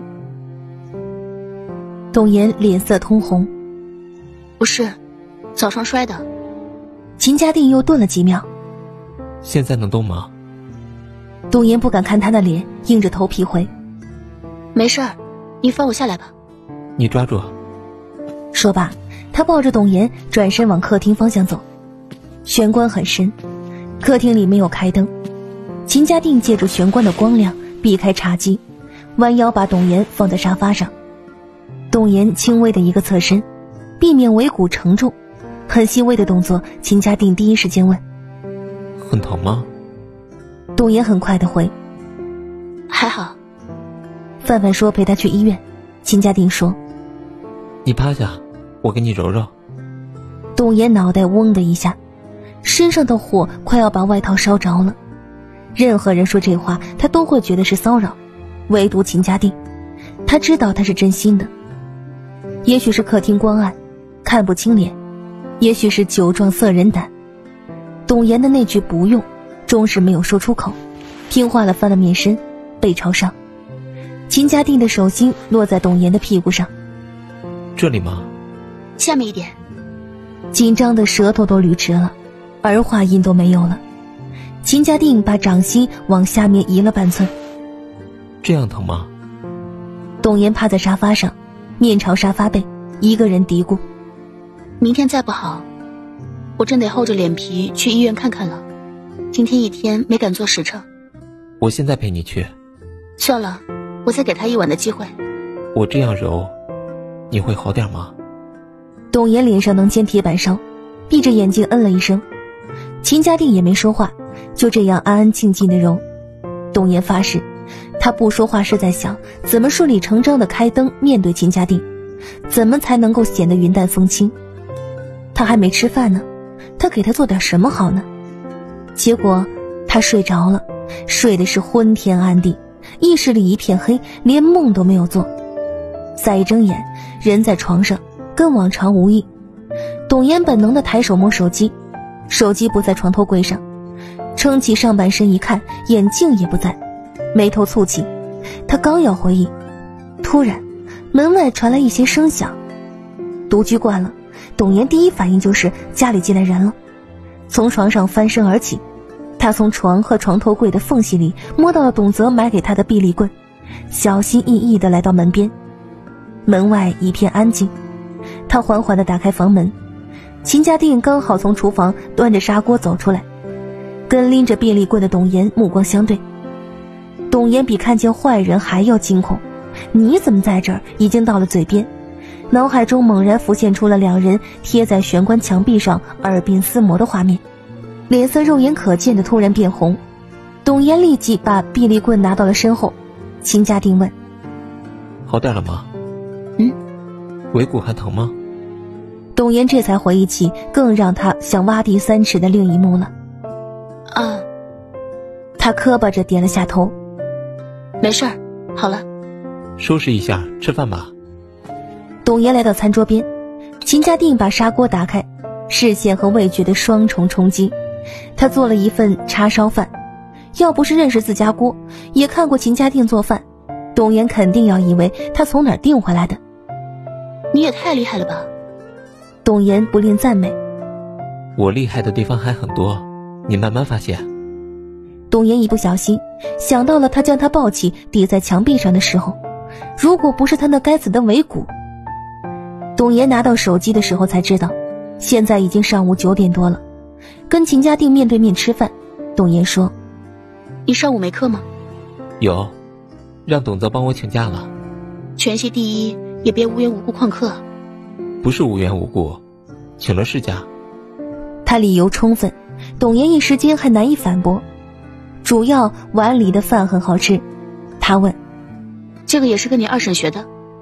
董妍脸色通红： 不是，早上摔的。 秦家定又顿了几秒： 现在能动吗？ 董妍不敢看他的脸，硬着头皮回： 没事儿，你放我下来吧。 你抓住。 说罢，他抱着董妍转身往客厅方向走。玄关很深，客厅里没有开灯。秦家定借助玄关的光亮避开茶几，弯腰把董妍放在沙发上。董妍轻微的一个侧身，避免尾骨承重，很细微的动作。秦家定第一时间问： 很疼吗？ 董妍很快的回： 还好。 范范说陪他去医院。秦家定说： 你趴下，我给你揉揉。 董妍脑袋嗡的一下，身上的火快要把外套烧着了。任何人说这话他都会觉得是骚扰，唯独秦家定，他知道他是真心的。也许是客厅光暗，看不清脸，也许是酒壮色人胆，董妍的那句不用终是没有说出口，听话了翻了面身，背朝上。秦家定的手心落在董妍的屁股上。 这里吗？ 下面一点。 紧张的舌头都捋直了，儿化音都没有了。秦家定把掌心往下面移了半寸。 这样疼吗？ 董妍趴在沙发上，面朝沙发背，一个人嘀咕： 明天再不好，我真得厚着脸皮去医院看看了。今天一天没敢坐实诚。 我现在陪你去。 算了，我再给他一晚的机会。 我这样揉，你会好点吗？ 董妍脸上能见铁板烧，闭着眼睛嗯了一声。秦家定也没说话，就这样安安静静的揉。董妍发誓，他不说话是在想怎么顺理成章的开灯面对秦家定，怎么才能够显得云淡风轻。他还没吃饭呢，他给他做点什么好呢？结果他睡着了， 睡的是昏天暗地，意识里一片黑，连梦都没有做。再一睁眼，人在床上，跟往常无异。董妍本能地抬手摸手机，手机不在床头柜上，撑起上半身一看，眼镜也不在，眉头蹙起。他刚要回忆，突然门外传来一些声响。独居惯了，董妍第一反应就是家里进来人了，从床上翻身而起。他从床和床头柜的缝隙里摸到了董泽买给他的臂力棍，小心翼翼地来到门边。门外一片安静，他缓缓地打开房门，秦家定刚好从厨房端着砂锅走出来，跟拎着臂力棍的董妍目光相对。董妍比看见坏人还要惊恐，你怎么在这儿？已经到了嘴边，脑海中猛然浮现出了两人贴在玄关墙壁上耳鬓厮磨的画面，脸色肉眼可见的突然变红。董妍立即把臂力棍拿到了身后。秦家定问： 好点了吗？尾骨还疼吗？ 董妍这才回忆起更让他想挖地3尺的另一幕了。他磕巴着点了下头。 没事儿，好了。 收拾一下，吃饭吧。 董妍来到餐桌边，秦家定把砂锅打开，视线和味觉的双重冲击。他做了一份叉烧饭，要不是认识自家锅，也看过秦家定做饭，董妍肯定要以为他从哪儿订回来的。 你也太厉害了吧。 董妍不吝赞美。 我厉害的地方还很多，你慢慢发现。 董妍一不小心想到了他将他抱起抵在墙壁上的时候，如果不是他那该死的尾骨。董妍拿到手机的时候才知道，现在已经上午9点多了。跟秦家定面对面吃饭，董妍说： 你上午没课吗？ 有，让董泽帮我请假了。 全系第一，也别无缘无故旷课。 不是无缘无故，请了事假。 他理由充分，董妍一时间还难以反驳。主要碗里的饭很好吃，他问： 这个也是跟你二婶学的？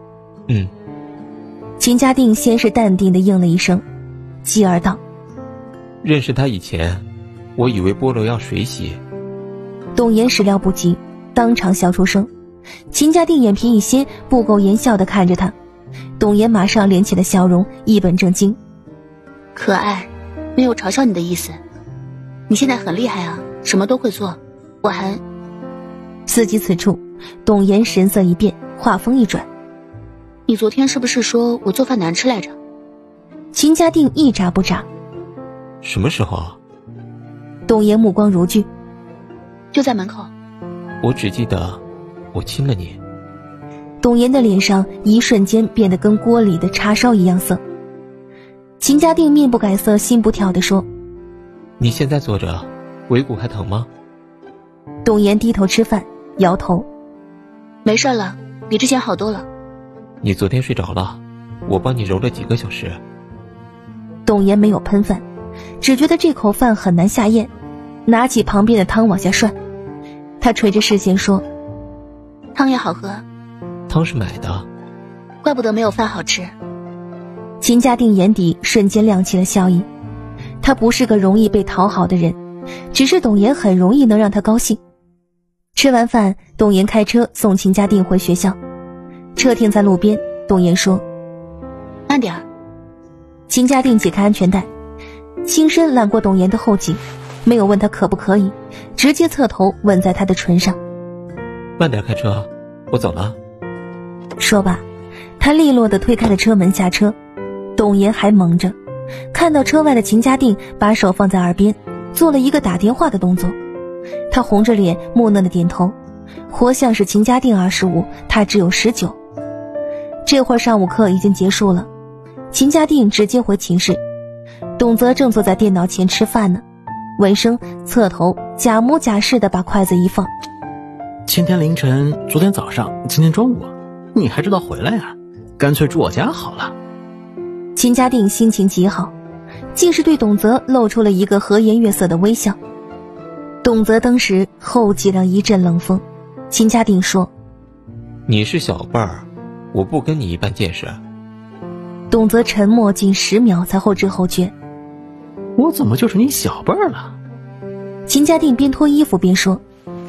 秦家定先是淡定地应了一声，继而道： 认识他以前，我以为菠萝要水洗。 董妍始料不及，当场笑出声。秦家定眼皮一掀，不苟言笑地看着他。董妍马上敛起了笑容，一本正经： 可爱，没有嘲笑你的意思。你现在很厉害啊，什么都会做。我还…… 思及此处，董妍神色一变，话锋一转： 你昨天是不是说我做饭难吃来着？ 秦家定一眨不眨。 什么时候？ 董妍目光如炬。 就在门口。 我只记得我亲了你。 董妍的脸上一瞬间变得跟锅里的叉烧一样色。秦家定面不改色心不跳地说： 你现在坐着，尾骨还疼吗？ 董妍低头吃饭，摇头： 没事了，比之前好多了。 你昨天睡着了，我帮你揉了几个小时。 董妍没有喷饭，只觉得这口饭很难下咽，拿起旁边的汤往下涮。他垂着视线说： 汤也好喝。 汤是买的。 怪不得没有饭好吃。 秦家定眼底瞬间亮起了笑意。他不是个容易被讨好的人，只是董妍很容易能让他高兴。吃完饭，董妍开车送秦家定回学校。车停在路边，董妍说： 慢点儿。 秦家定解开安全带，轻身揽过董妍的后颈，没有问他可不可以，直接侧头吻在他的唇上。 慢点开车，我走了。 说罢，他利落地推开了车门下车。董妍还蒙着，看到车外的秦家定把手放在耳边，做了一个打电话的动作。他红着脸木讷地点头，活像是秦家定25，他只有19。这会儿上午课已经结束了，秦家定直接回寝室。董泽正坐在电脑前吃饭呢，闻声侧头假模假式地把筷子一放。 今天凌晨，昨天早上，今天中午，你还知道回来啊？干脆住我家好了。 秦家定心情极好，竟是对董泽露出了一个和颜悦色的微笑。董泽当时后脊梁一阵冷风。秦家定说： 你是小辈儿，我不跟你一般见识。 董泽沉默近10秒才后知后觉： 我怎么就是你小辈儿了？ 秦家定边脱衣服边说：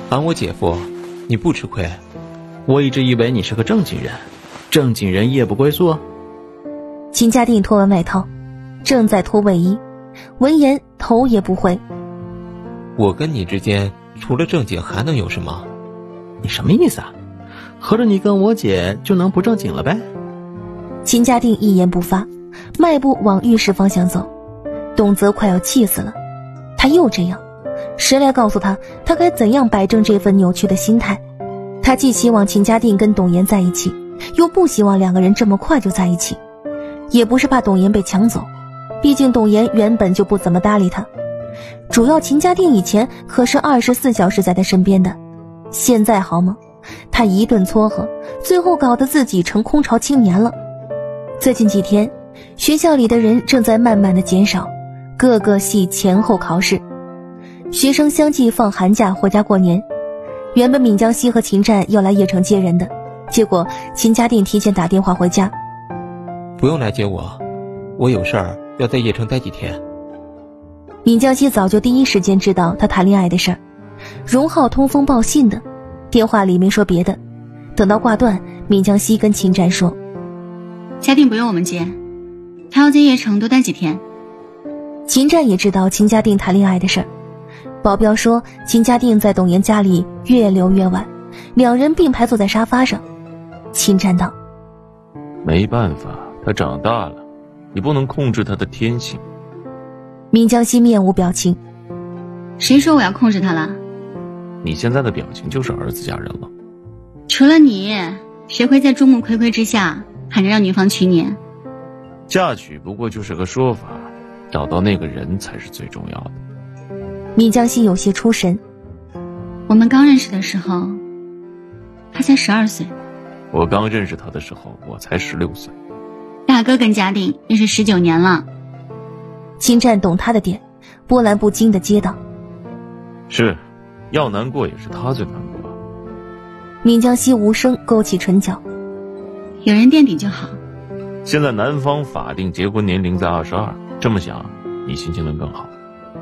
喊我姐夫，你不吃亏。 我一直以为你是个正经人，正经人夜不归宿。 秦家定脱完外套，正在脱卫衣，闻言头也不回。 我跟你之间除了正经还能有什么？ 你什么意思啊？合着你跟我姐就能不正经了呗？ 秦家定一言不发，迈步往浴室方向走。董泽快要气死了，他又这样，谁来告诉他他该怎样摆正这份扭曲的心态？他既希望秦家定跟董岩在一起，又不希望两个人这么快就在一起，也不是怕董岩被抢走，毕竟董岩原本就不怎么搭理他，主要秦家定以前可是24小时在他身边的，现在好吗？他一顿撮合，最后搞得自己成空巢青年了。最近几天，学校里的人正在慢慢的减少，各个系前后考试，学生相继放寒假回家过年。原本闵江西和秦战要来邺城接人的，结果秦家定提前打电话回家， 不用来接我，我有事儿要在邺城待几天。 闵江西早就第一时间知道他谈恋爱的事儿，荣浩通风报信的，电话里没说别的。等到挂断，闵江西跟秦战说， 家定不用我们接，他要在邺城多待几天。 秦战也知道秦家定谈恋爱的事儿，保镖说秦家定在董岩家里越留越晚，两人并排坐在沙发上。秦战道， 没办法，他长大了，你不能控制他的天性。 闵江西面无表情， 谁说我要控制他了？ 你现在的表情就是儿子嫁人了。 除了你，谁会在众目睽睽之下喊着让女方娶你？ 嫁娶不过就是个说法，找到那个人才是最重要的。 闵江西有些出神。 我们刚认识的时候，他才12岁。 我刚认识他的时候，我才16岁。 大哥跟家定认识19年了。 秦战懂他的点，波澜不惊的接道， 是，要难过也是他最难过。 闵江西无声勾起唇角， 有人垫底就好。 现在男方法定结婚年龄在22，这么想你心情能更好。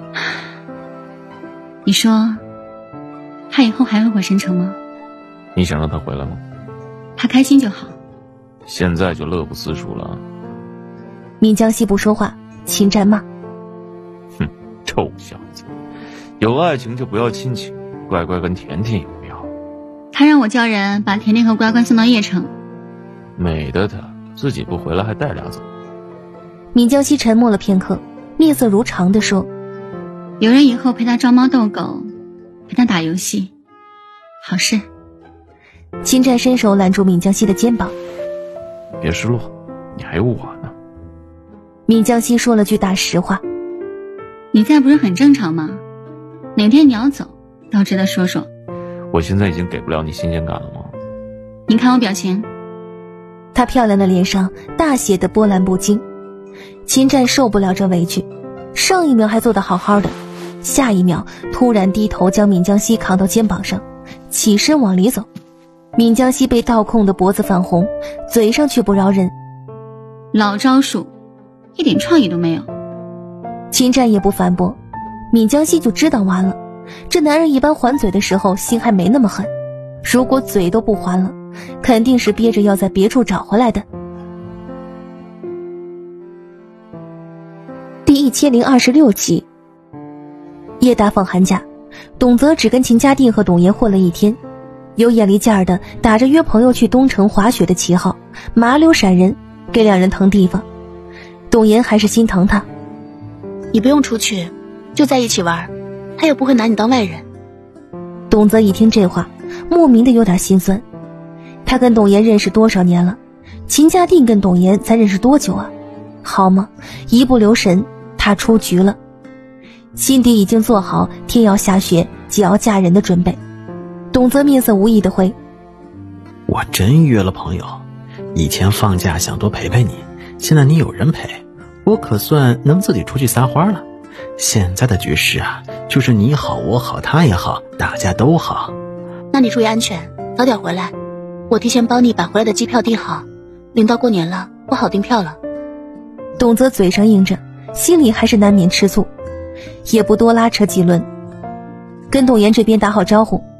你说他以后还会回申城吗？ 你想让他回来吗？ 他开心就好。 现在就乐不思蜀了。 闵江西不说话，秦战骂， 哼，臭小子，有爱情就不要亲情，乖乖跟甜甜也不要。 他让我叫人把甜甜和乖乖送到邺城。 美的他，自己不回来还带俩走。 闵江西沉默了片刻，面色如常地说， 有人以后陪他招猫逗狗，陪他打游戏，好事。 秦战伸手揽住闵江西的肩膀， 别失落，你还有我呢。 闵江西说了句大实话， 你在不是很正常吗？哪天你要走倒值得说说。 我现在已经给不了你新鲜感了吗？ 你看我表情。 他漂亮的脸上大写的波澜不惊。秦战受不了这委屈，上一秒还做得好好的，下一秒突然低头将闵江西扛到肩膀上，起身往里走。闵江西被倒控的脖子泛红，嘴上却不饶人， 老招数，一点创意都没有。 秦战也不反驳，闵江西就知道完了，这男人一般还嘴的时候心还没那么狠，如果嘴都不还了，肯定是憋着要在别处找回来的。第1026集，叶大放寒假，董泽只跟秦家定和董岩混了一天，有眼力劲儿的打着约朋友去东城滑雪的旗号，麻溜闪人，给两人腾地方。董岩还是心疼他， 你不用出去，就在一起玩，他又不会拿你当外人。 董泽一听这话，莫名的有点心酸。他跟董岩认识多少年了？秦家定跟董岩才认识多久啊？好吗？一不留神，他出局了。心底已经做好天要下雪就要嫁人的准备。董泽面色无意的回， 我真约了朋友，以前放假想多陪陪你，现在你有人陪，我可算能自己出去撒欢了。现在的局势啊，就是你好我好他也好，大家都好。 那你注意安全，早点回来，我提前帮你把回来的机票订好，临到过年了，不好订票了。 董泽嘴上应着，心里还是难免吃醋，也不多拉扯几轮，跟董岩这边打好招呼。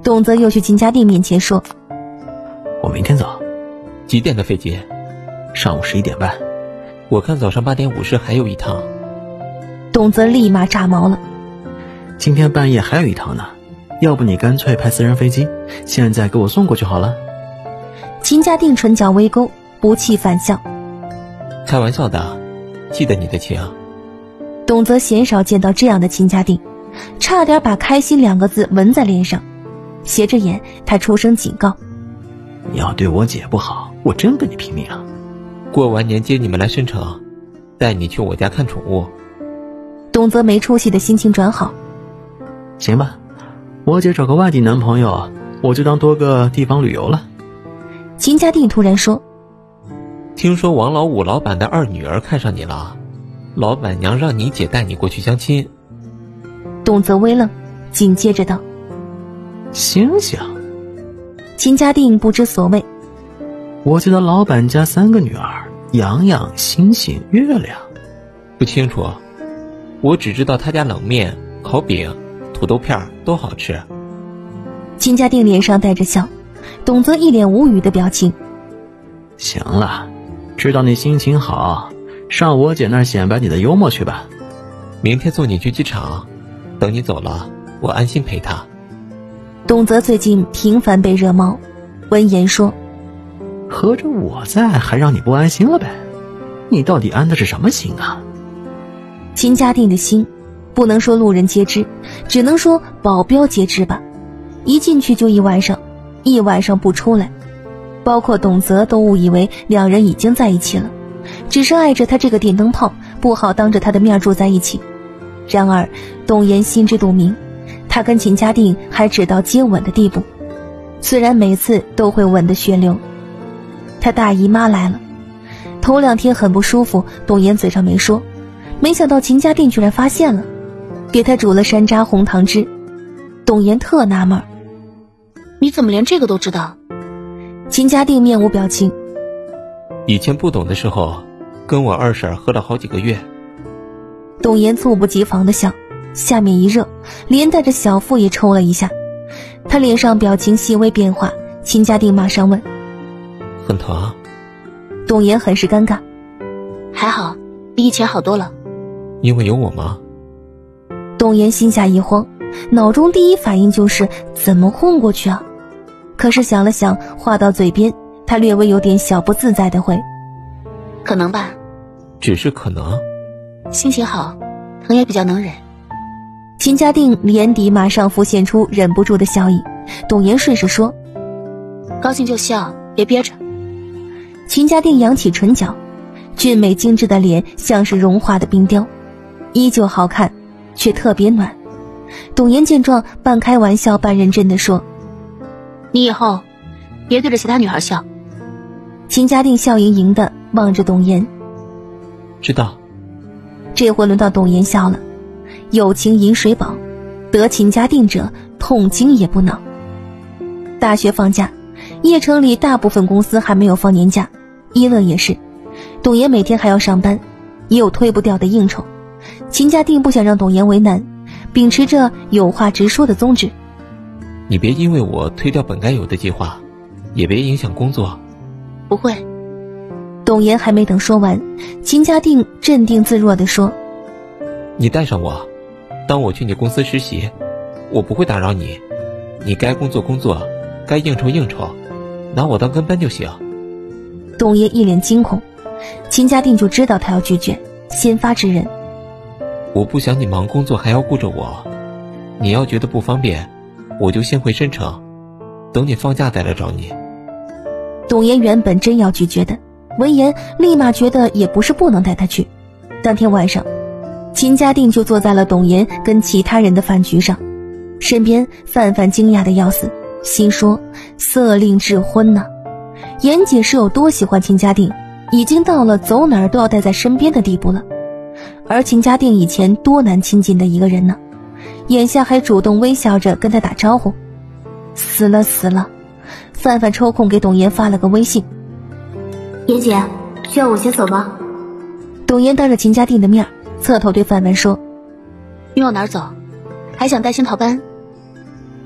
董泽又去秦家定面前说：“ 我明天走。” 几点的飞机？ 上午11点半。 我看早上8点50还有一趟。 董泽立马炸毛了。 今天半夜还有一趟呢，要不你干脆派私人飞机，现在给我送过去好了。 秦家定唇角微勾，不气反笑：“ 开玩笑的，记得你的情。” 董泽鲜少见到这样的秦家定，差点把开心2个字纹在脸上。斜着眼，他出声警告：“ 你要对我姐不好，我真跟你拼命啊！” 过完年接你们来申城，带你去我家看宠物。 董泽没出息的心情转好：“ 行吧，我姐找个外地男朋友，我就当多个地方旅游了。” 秦家定突然说：“ 听说王老五老板的2女儿看上你了，老板娘让你姐带你过去相亲。” 董泽微愣，紧接着道：“ 星星。” 秦家定不知所谓：“ 我记得老板家3个女儿，洋洋、星星、月亮。” 不清楚，我只知道他家冷面、烤饼、土豆片都好吃。 秦家定脸上带着笑，董泽一脸无语的表情：“ 行了，知道你心情好，上我姐那儿显摆你的幽默去吧。 明天送你去机场，等你走了，我安心陪她。” 董泽最近频繁被惹毛，闻言说：“ 合着我在还让你不安心了呗？你到底安的是什么心啊？” 秦家定的心，不能说路人皆知，只能说保镖皆知吧。一进去就一晚上不出来，包括董泽都误以为2人已经在一起了，只是碍着他这个电灯泡，不好当着他的面住在一起。然而董岩心知肚明，他跟秦家定还只到接吻的地步，虽然每次都会吻得血流。他大姨妈来了，头2天很不舒服，董岩嘴上没说，没想到秦家定居然发现了，给他煮了山楂红糖汁。董岩特纳闷：“ 你怎么连这个都知道？” 秦家定面无表情：“ 以前不懂的时候，跟我2婶喝了好几个月。” 董岩猝不及防的笑，下面一热，连带着小腹也抽了一下。他脸上表情细微变化，秦家定马上问：“ 很疼？” 董岩很是尴尬：“ 还好，比以前好多了。”“ 因为有我吗？” 董岩心下一慌，脑中第一反应就是怎么混过去啊？可是想了想，话到嘴边，他略微有点小不自在的回：“ 可能吧。”“ 只是可能。”“ 心情好，疼也比较能忍。” 秦家定脸底马上浮现出忍不住的笑意，董岩顺势说：“ 高兴就笑，别憋着。” 秦家定扬起唇角，俊美精致的脸像是融化的冰雕，依旧好看，却特别暖。董岩见状，半开玩笑半认真地说：“ 你以后别对着其他女孩笑。” 秦家定笑盈盈地望着董岩：“ 知道。” 这回轮到董岩笑了。有情饮水饱，得秦家定者痛经也不恼。大学放假，叶城里大部分公司还没有放年假，一乐也是。董岩每天还要上班，也有推不掉的应酬。秦家定不想让董岩为难，秉持着有话直说的宗旨：“ 你别因为我推掉本该有的计划，也别影响工作。”“ 不会。” 董岩还没等说完，秦家定镇定自若地说：“ 你带上我，当我去你公司实习，我不会打扰你，你该工作工作，该应酬应酬，拿我当跟班就行。” 董岩一脸惊恐，秦家定就知道他要拒绝，先发制人：“ 我不想你忙工作还要顾着我，你要觉得不方便，我就先回申城，等你放假再来找你。” 董岩原本真要拒绝的，闻言立马觉得也不是不能带他去。当天晚上，秦家定就坐在了董岩跟其他人的饭局上，身边范范惊讶的要死，心说色令智昏呢。严姐是有多喜欢秦家定，已经到了走哪儿都要带在身边的地步了。而秦家定以前多难亲近的一个人呢，眼下还主动微笑着跟他打招呼。死了。范范抽空给董岩发了个微信：“ 严姐，需要我先走吗？” 董岩当着秦家定的面侧头对范范说：“ 你往哪儿走？还想带薪逃班？”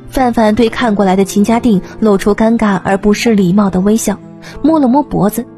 范范对看过来的秦家定露出尴尬而不失礼貌的微笑，摸了摸脖子。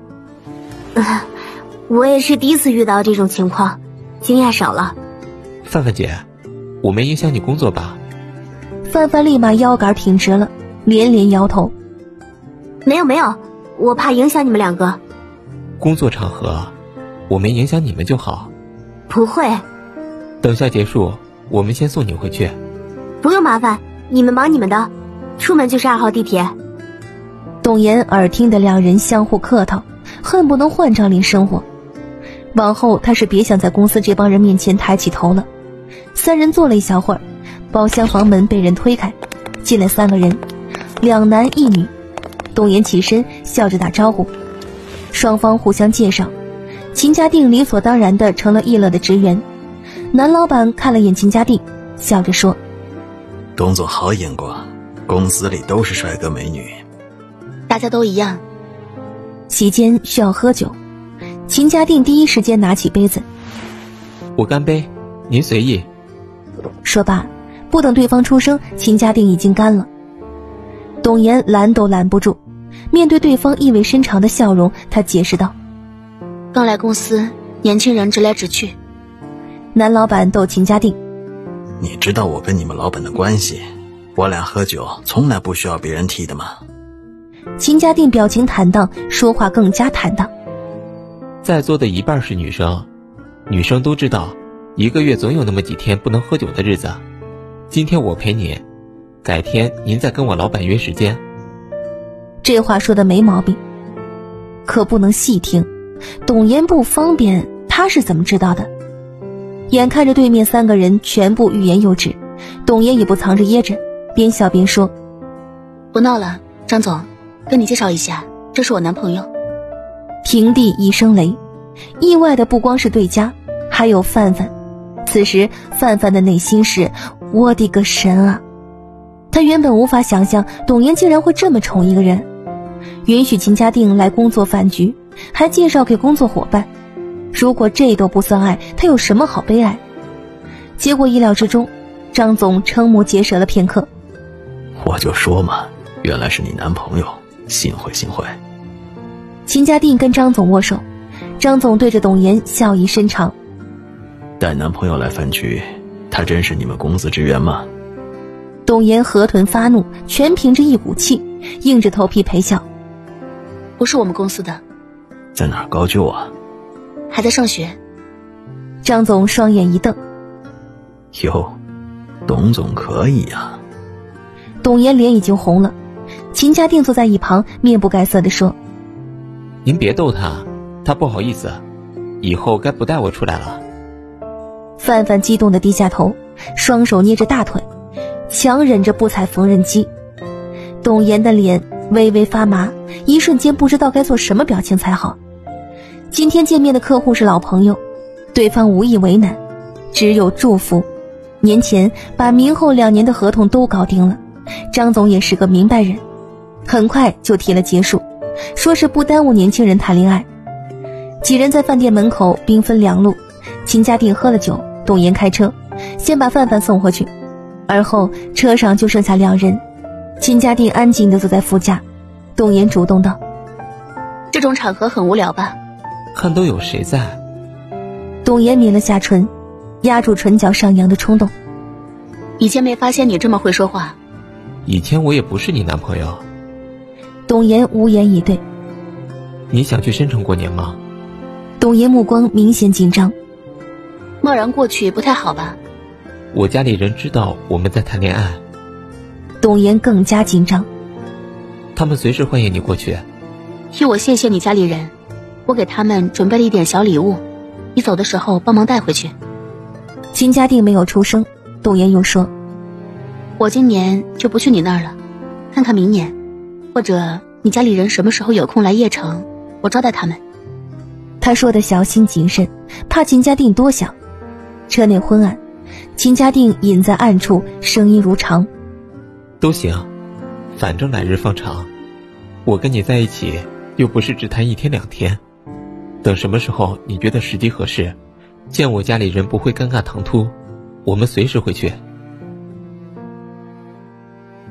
我也是第一次遇到这种情况，经验少了。 范范姐，我没影响你工作吧？ 范范立马腰杆挺直了，连连摇头。 没有，我怕影响你们两个。 工作场合，我没影响你们就好。 不会。 等下结束，我们先送你回去。 不用麻烦，你们忙你们的，出门就是2号地铁。 董妍耳听得两人相互客套，恨不能换张脸生活。往后他是别想在公司这帮人面前抬起头了。三人坐了一小会儿，包厢房门被人推开，进来3个人，2男1女。董妍起身笑着打招呼，双方互相介绍。秦家定理所当然的成了易乐的职员。男老板看了眼秦家定，笑着说： 董总好眼光，公司里都是帅哥美女。 大家都一样。 席间需要喝酒，秦家定第一时间拿起杯子， 我干杯，您随意。 说罢，不等对方出声，秦家定已经干了。董妍拦都拦不住，面对对方意味深长的笑容，他解释道： 刚来公司，年轻人直来直去。 男老板逗秦家定： 你知道我跟你们老板的关系，我俩喝酒从来不需要别人替的吗？ 秦家定表情坦荡，说话更加坦荡。 在座的一半是女生，女生都知道1个月总有那么几天不能喝酒的日子。今天我陪你，改天您再跟我老板约时间。 这话说的没毛病，可不能细听。董妍不方便，他是怎么知道的？眼看着对面3个人全部欲言又止，董妍也不藏着掖着，边笑边说： 不闹了，张总，跟你介绍一下，这是我男朋友。 平地一声雷，意外的不光是对家，还有范范。此时范范的内心是：我的个神啊！他原本无法想象董妍竟然会这么宠一个人，允许秦家定来工作饭局，还介绍给工作伙伴。如果这都不算爱，他有什么好悲哀？结果意料之中，张总瞠目结舌了片刻。 我就说嘛，原来是你男朋友，幸会。 秦家定跟张总握手，张总对着董妍笑意深长。 带男朋友来饭局，他真是你们公司职员吗？ 董妍河豚发怒，全凭着一股气，硬着头皮陪笑。 不是我们公司的。 在哪儿高就啊？ 还在上学。 张总双眼一瞪。 哟，董总可以啊。 董妍脸已经红了，秦家定坐在一旁，面不改色地说： 您别逗他，他不好意思，以后该不带我出来了。 范范激动地低下头，双手捏着大腿，强忍着不踩缝纫机。董妍的脸微微发麻，一瞬间不知道该做什么表情才好。今天见面的客户是老朋友，对方无意为难，只有祝福。年前把明后2年的合同都搞定了，张总也是个明白人，很快就提了结束，说是不耽误年轻人谈恋爱。几人在饭店门口兵分2路，秦家定喝了酒，董妍开车，先把范范送回去，而后车上就剩下2人。秦家定安静地坐在副驾，董妍主动道： 这种场合很无聊吧？ 看都有谁在。 董妍抿了下唇，压住唇角上扬的冲动。 以前没发现你这么会说话。 以前我也不是你男朋友。 董妍无言以对。 你想去深城过年吗？ 董妍目光明显紧张。 贸然过去不太好吧？ 我家里人知道我们在谈恋爱。 董妍更加紧张。 他们随时欢迎你过去。 替我谢谢你家里人，我给他们准备了一点小礼物，你走的时候帮忙带回去。 秦家定没有出声，董妍又说： 我今年就不去你那儿了，看看明年，或者你家里人什么时候有空来邺城，我招待他们。 他说的小心谨慎，怕秦家定多想。车内昏暗，秦家定隐在暗处，声音如常： 都行，反正来日方长，我跟你在一起又不是只谈1天2天，等什么时候你觉得时机合适，见我家里人不会尴尬唐突，我们随时回去。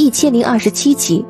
1027集。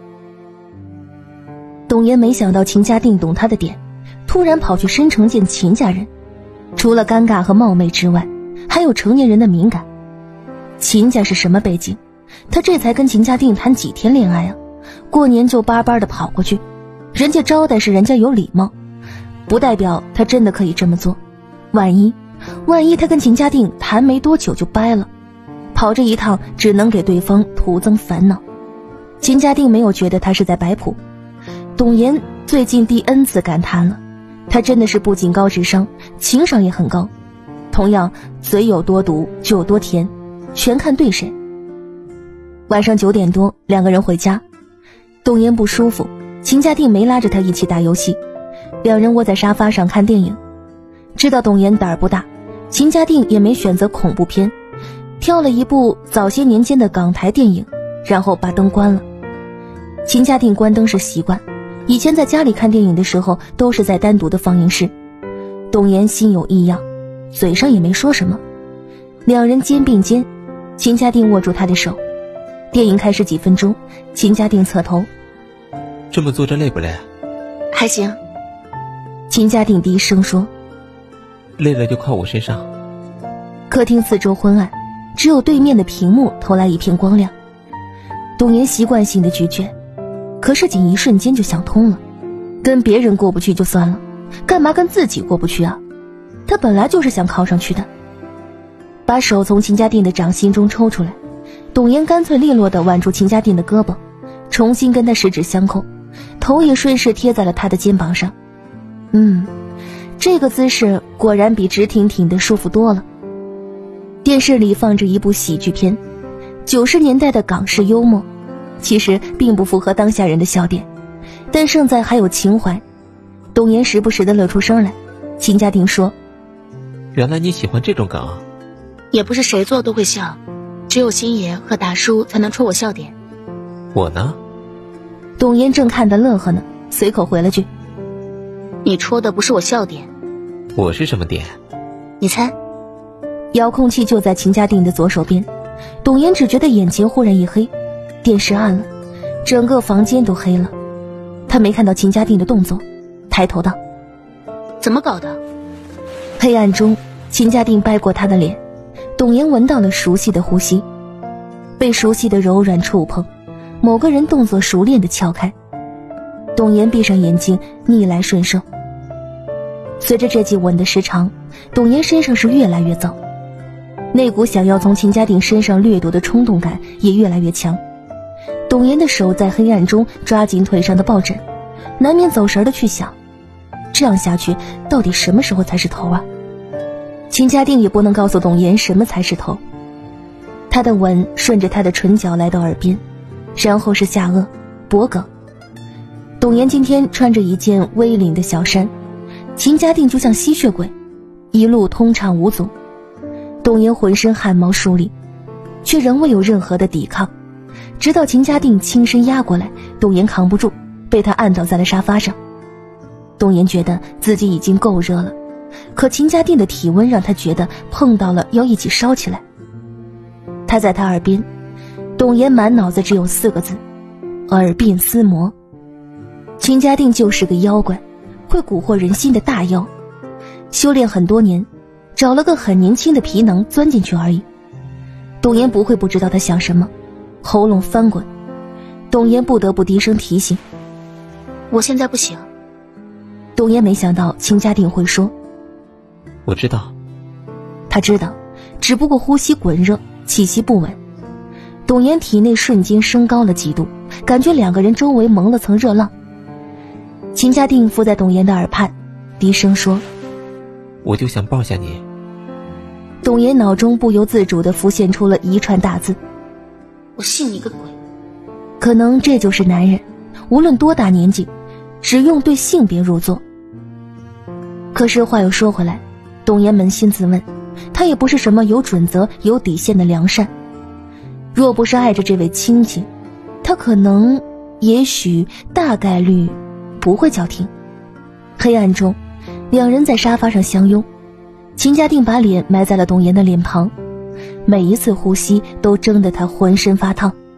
董岩没想到秦家定懂他的点，突然跑去申城见秦家人，除了尴尬和冒昧之外，还有成年人的敏感。秦家是什么背景？他这才跟秦家定谈几天恋爱啊，过年就巴巴的跑过去，人家招待是人家有礼貌，不代表他真的可以这么做。万一他跟秦家定谈没多久就掰了，跑这一趟只能给对方徒增烦恼。秦家定没有觉得他是在摆谱，董岩最近第 N 次感叹了，他真的是不仅高智商，情商也很高。同样，嘴有多毒就有多甜，全看对谁。晚上9点多，两个人回家。董岩不舒服，秦家定没拉着他一起打游戏，两人窝在沙发上看电影。知道董岩胆儿不大，秦家定也没选择恐怖片，挑了一部早些年间的港台电影，然后把灯关了。秦家定关灯是习惯，以前在家里看电影的时候都是在单独的放映室。董岩心有异样，嘴上也没说什么。两人肩并肩，秦家定握住他的手。电影开始几分钟，秦家定侧头。 这么坐着累不累？ 还行。 秦家定低声说。 累了就靠我身上。 客厅四周昏暗，只有对面的屏幕投来一片光亮。董岩习惯性的拒绝，可是仅一瞬间就想通了，跟别人过不去就算了，干嘛跟自己过不去啊？他本来就是想靠上去的。把手从秦家定的掌心中抽出来，董岩干脆利落地挽住秦家定的胳膊，重新跟他十指相扣，头也顺势贴在了他的肩膀上。这个姿势果然比直挺挺的舒服多了。电视里放着一部喜剧片，90年代的港式幽默，其实并不符合当下人的笑点，但胜在还有情怀。董岩时不时地乐出声来。秦家定说： 原来你喜欢这种梗啊。 也不是谁做都会笑，只有星爷和达叔才能戳我笑点。 我呢？ 董岩正看得乐呵呢，随口回了句： 你戳的不是我笑点。 我是什么点？ 你猜。 遥控器就在秦家定的左手边，董岩只觉得眼前忽然一黑，电视暗了，整个房间都黑了。他没看到秦家定的动作，抬头道： 怎么搞的？ 黑暗中，秦家定掰过他的脸，董岩闻到了熟悉的呼吸，被熟悉的柔软触碰，某个人动作熟练地撬开。董岩闭上眼睛，逆来顺受。随着这记吻的时长，董岩身上是越来越燥，那股想要从秦家定身上掠夺的冲动感也越来越强。董岩的手在黑暗中抓紧腿上的抱枕，难免走神的去想，这样下去到底什么时候才是头啊？秦家定也不能告诉董岩什么才是头。他的吻顺着他的唇角来到耳边，然后是下颚、脖颈。董岩今天穿着一件 V 领的小衫，秦家定就像吸血鬼，一路通畅无阻。董岩浑身汗毛竖立，却仍未有任何的抵抗，直到秦家定轻身压过来，董岩扛不住，被他按倒在了沙发上。董岩觉得自己已经够热了，可秦家定的体温让他觉得碰到了要一起烧起来。他在他耳边，董岩满脑子只有4个字：耳鬓厮磨。秦家定就是个妖怪，会蛊惑人心的大妖，修炼很多年，找了个很年轻的皮囊钻进去而已。董岩不会不知道他想什么，喉咙翻滚，董岩不得不低声提醒： 我现在不行。 董岩没想到秦家定会说： 我知道。 他知道，只不过呼吸滚热，气息不稳。董岩体内瞬间升高了几度，感觉两个人周围蒙了层热浪。秦家定附在董岩的耳畔，低声说： 我就想抱下你。 董岩脑中不由自主地浮现出了一串大字： 我信你个鬼。 可能这就是男人，无论多大年纪，只用对性别入座。可是话又说回来，董岩扪心自问，他也不是什么有准则有底线的良善，若不是爱着这位亲戚，他可能也许大概率不会叫停。黑暗中，两人在沙发上相拥，秦家定把脸埋在了董岩的脸庞，每一次呼吸都蒸得他浑身发烫。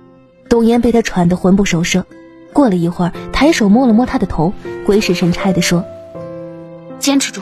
董岩被他喘得魂不守舍，过了一会儿，抬手摸了摸他的头，鬼使神差地说：“ 坚持住。”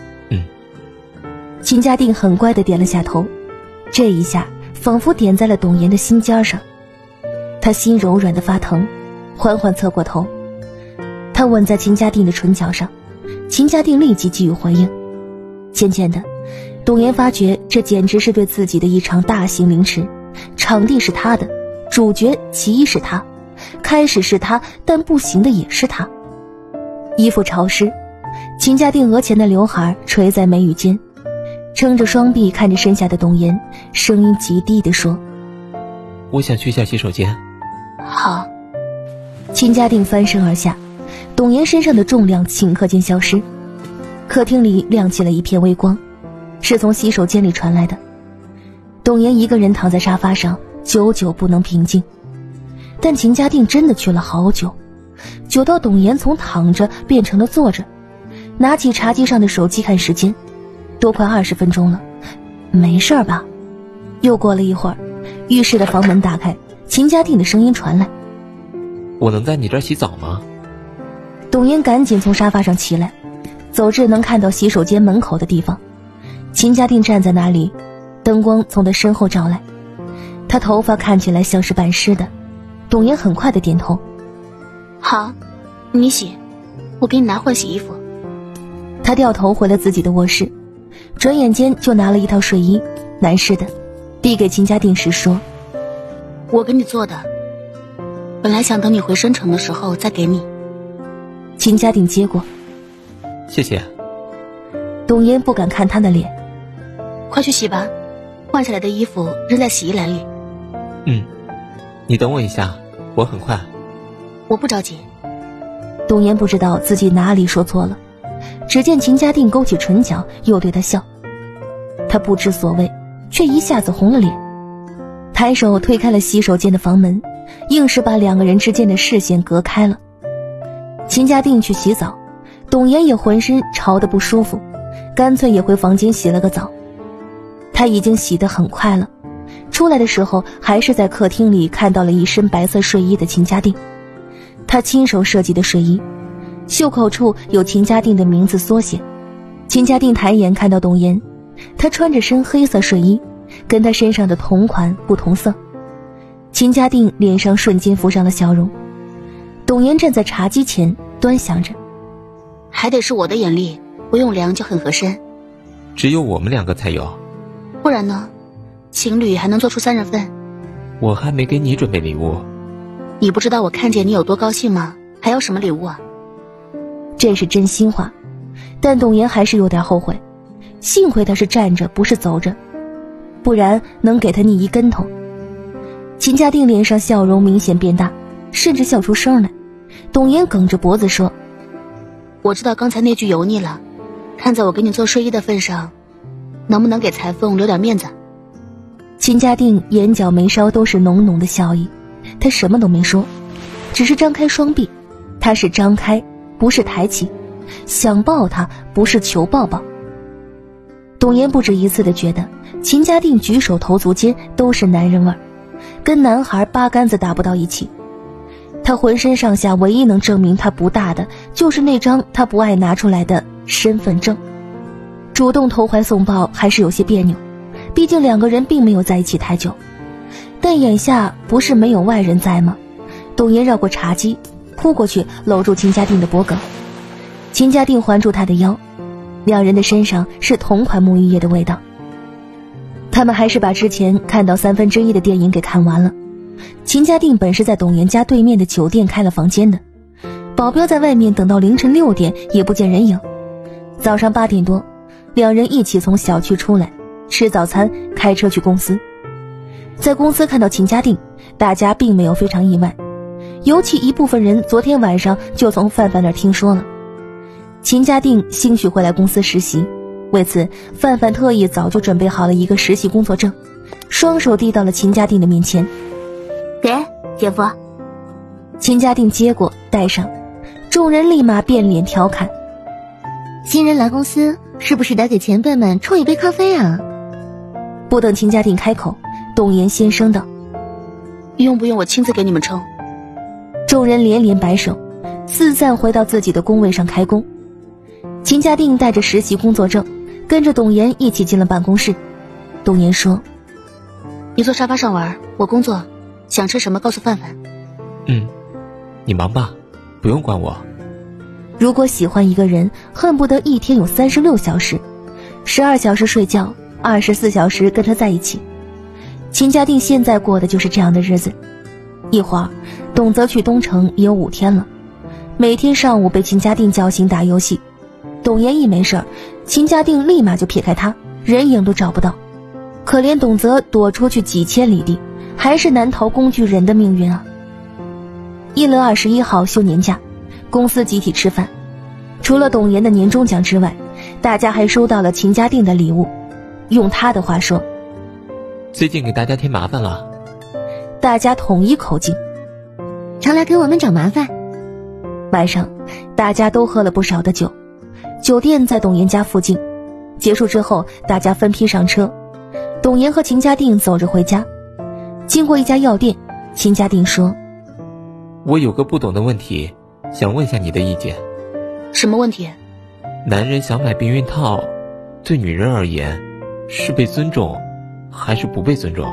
秦家定很乖地点了下头，这一下仿佛点在了董岩的心尖上，他心柔软的发疼，缓缓侧过头，他吻在秦家定的唇角上，秦家定立即给予回应。渐渐的，董岩发觉这简直是对自己的一场大型凌迟，场地是他的，主角其一是他，开始是他，但不行的也是他。衣服潮湿，秦家定额前的刘海垂在眉宇间，撑着双臂看着身下的董岩，声音极低地说：“ 我想去下洗手间。” 好。 秦家定翻身而下，董岩身上的重量顷刻间消失，客厅里亮起了一片微光，是从洗手间里传来的。董岩一个人躺在沙发上，久久不能平静。但秦家定真的去了好久，久到董岩从躺着变成了坐着，拿起茶几上的手机看时间，都快20分钟了，没事吧？又过了一会儿，浴室的房门打开，秦家定的声音传来：“ 我能在你这儿洗澡吗？” 董岩赶紧从沙发上起来，走至能看到洗手间门口的地方。秦家定站在那里，灯光从他身后照来，他头发看起来像是半湿的。董岩很快地点头：“ 好，你洗，我给你拿换洗衣服。” 他掉头回了自己的卧室，转眼间就拿了一套睡衣，男士的，递给秦家定时说：“ 我给你做的，本来想等你回深城的时候再给你。” 秦家定接过：“ 谢谢。” 董岩不敢看他的脸：“ 快去洗吧，换下来的衣服扔在洗衣篮里。”“ 你等我一下，我很快。”“ 我不着急。” 董岩不知道自己哪里说错了，只见秦家定勾起唇角，又对他笑。他不知所谓，却一下子红了脸，抬手推开了洗手间的房门，硬是把两个人之间的视线隔开了。秦家定去洗澡，董岩也浑身潮得不舒服，干脆也回房间洗了个澡。他已经洗得很快了，出来的时候还是在客厅里看到了一身白色睡衣的秦家定。他亲手设计的睡衣，袖口处有秦家定的名字缩写。秦家定抬眼看到董岩，他穿着身黑色睡衣，跟他身上的同款不同色。秦家定脸上瞬间浮上了笑容。董岩站在茶几前端详着：“ 还得是我的眼力，不用量就很合身。”“ 只有我们两个才有。”“ 不然呢？情侣还能做出3人份。”“ 我还没给你准备礼物。”“ 你不知道我看见你有多高兴吗？还要什么礼物啊？” 这是真心话，但董岩还是有点后悔，幸亏他是站着不是走着，不然能给他逆一跟头。秦家定脸上笑容明显变大，甚至笑出声来。董岩梗着脖子说：“ 我知道刚才那句油腻了，看在我给你做睡衣的份上，能不能给裁缝留点面子？” 秦家定眼角眉梢都是浓浓的笑意，他什么都没说，只是张开双臂，他是张开不是抬起，想抱他不是求抱抱。董岩不止一次地觉得秦家定举手投足间都是男人味儿，跟男孩八竿子打不到一起。他浑身上下唯一能证明他不大的，就是那张他不爱拿出来的身份证。主动投怀送抱还是有些别扭，毕竟两个人并没有在一起太久。但眼下不是没有外人在吗？董岩绕过茶几，扑过去搂住秦家定的脖颈。秦家定环住他的腰，两人的身上是同款沐浴液的味道。他们还是把之前看到1/3的电影给看完了。秦家定本是在董岩家对面的酒店开了房间的，保镖在外面等到凌晨6点也不见人影。早上8点多，两人一起从小区出来吃早餐，开车去公司。在公司看到秦家定，大家并没有非常意外，尤其一部分人昨天晚上就从范范那儿听说了。秦家定兴许会来公司实习，为此范范特意早就准备好了一个实习工作证，双手递到了秦家定的面前。 给姐夫。 秦家定接过带上，众人立马变脸调侃： 新人来公司是不是得给前辈们冲一杯咖啡啊？ 不等秦家定开口，董岩先声道： 用不用我亲自给你们称？ 众人连连摆手，四散回到自己的工位上开工。秦家定带着实习工作证，跟着董岩一起进了办公室。董岩说： 你坐沙发上玩，我工作，想吃什么告诉范范。 你忙吧，不用管我。 如果喜欢一个人，恨不得一天有36小时，12小时睡觉，24小时跟他在一起。秦家定现在过的就是这样的日子。一会儿董泽去东城也有5天了，每天上午被秦家定叫醒打游戏，董岩一没事儿，秦家定立马就撇开他，人影都找不到。可怜董泽躲出去几千里地，还是难逃工具人的命运啊。1乐21号休年假，公司集体吃饭，除了董岩的年终奖之外，大家还收到了秦家定的礼物。用他的话说， 最近给大家添麻烦了。 大家统一口径， 常来给我们找麻烦。 晚上大家都喝了不少的酒，酒店在董岩家附近。结束之后，大家分批上车，董岩和秦家定走着回家。经过一家药店，秦家定说： 我有个不懂的问题，想问下你的意见。 什么问题？ 男人想买避孕套，对女人而言，是被尊重，还是不被尊重？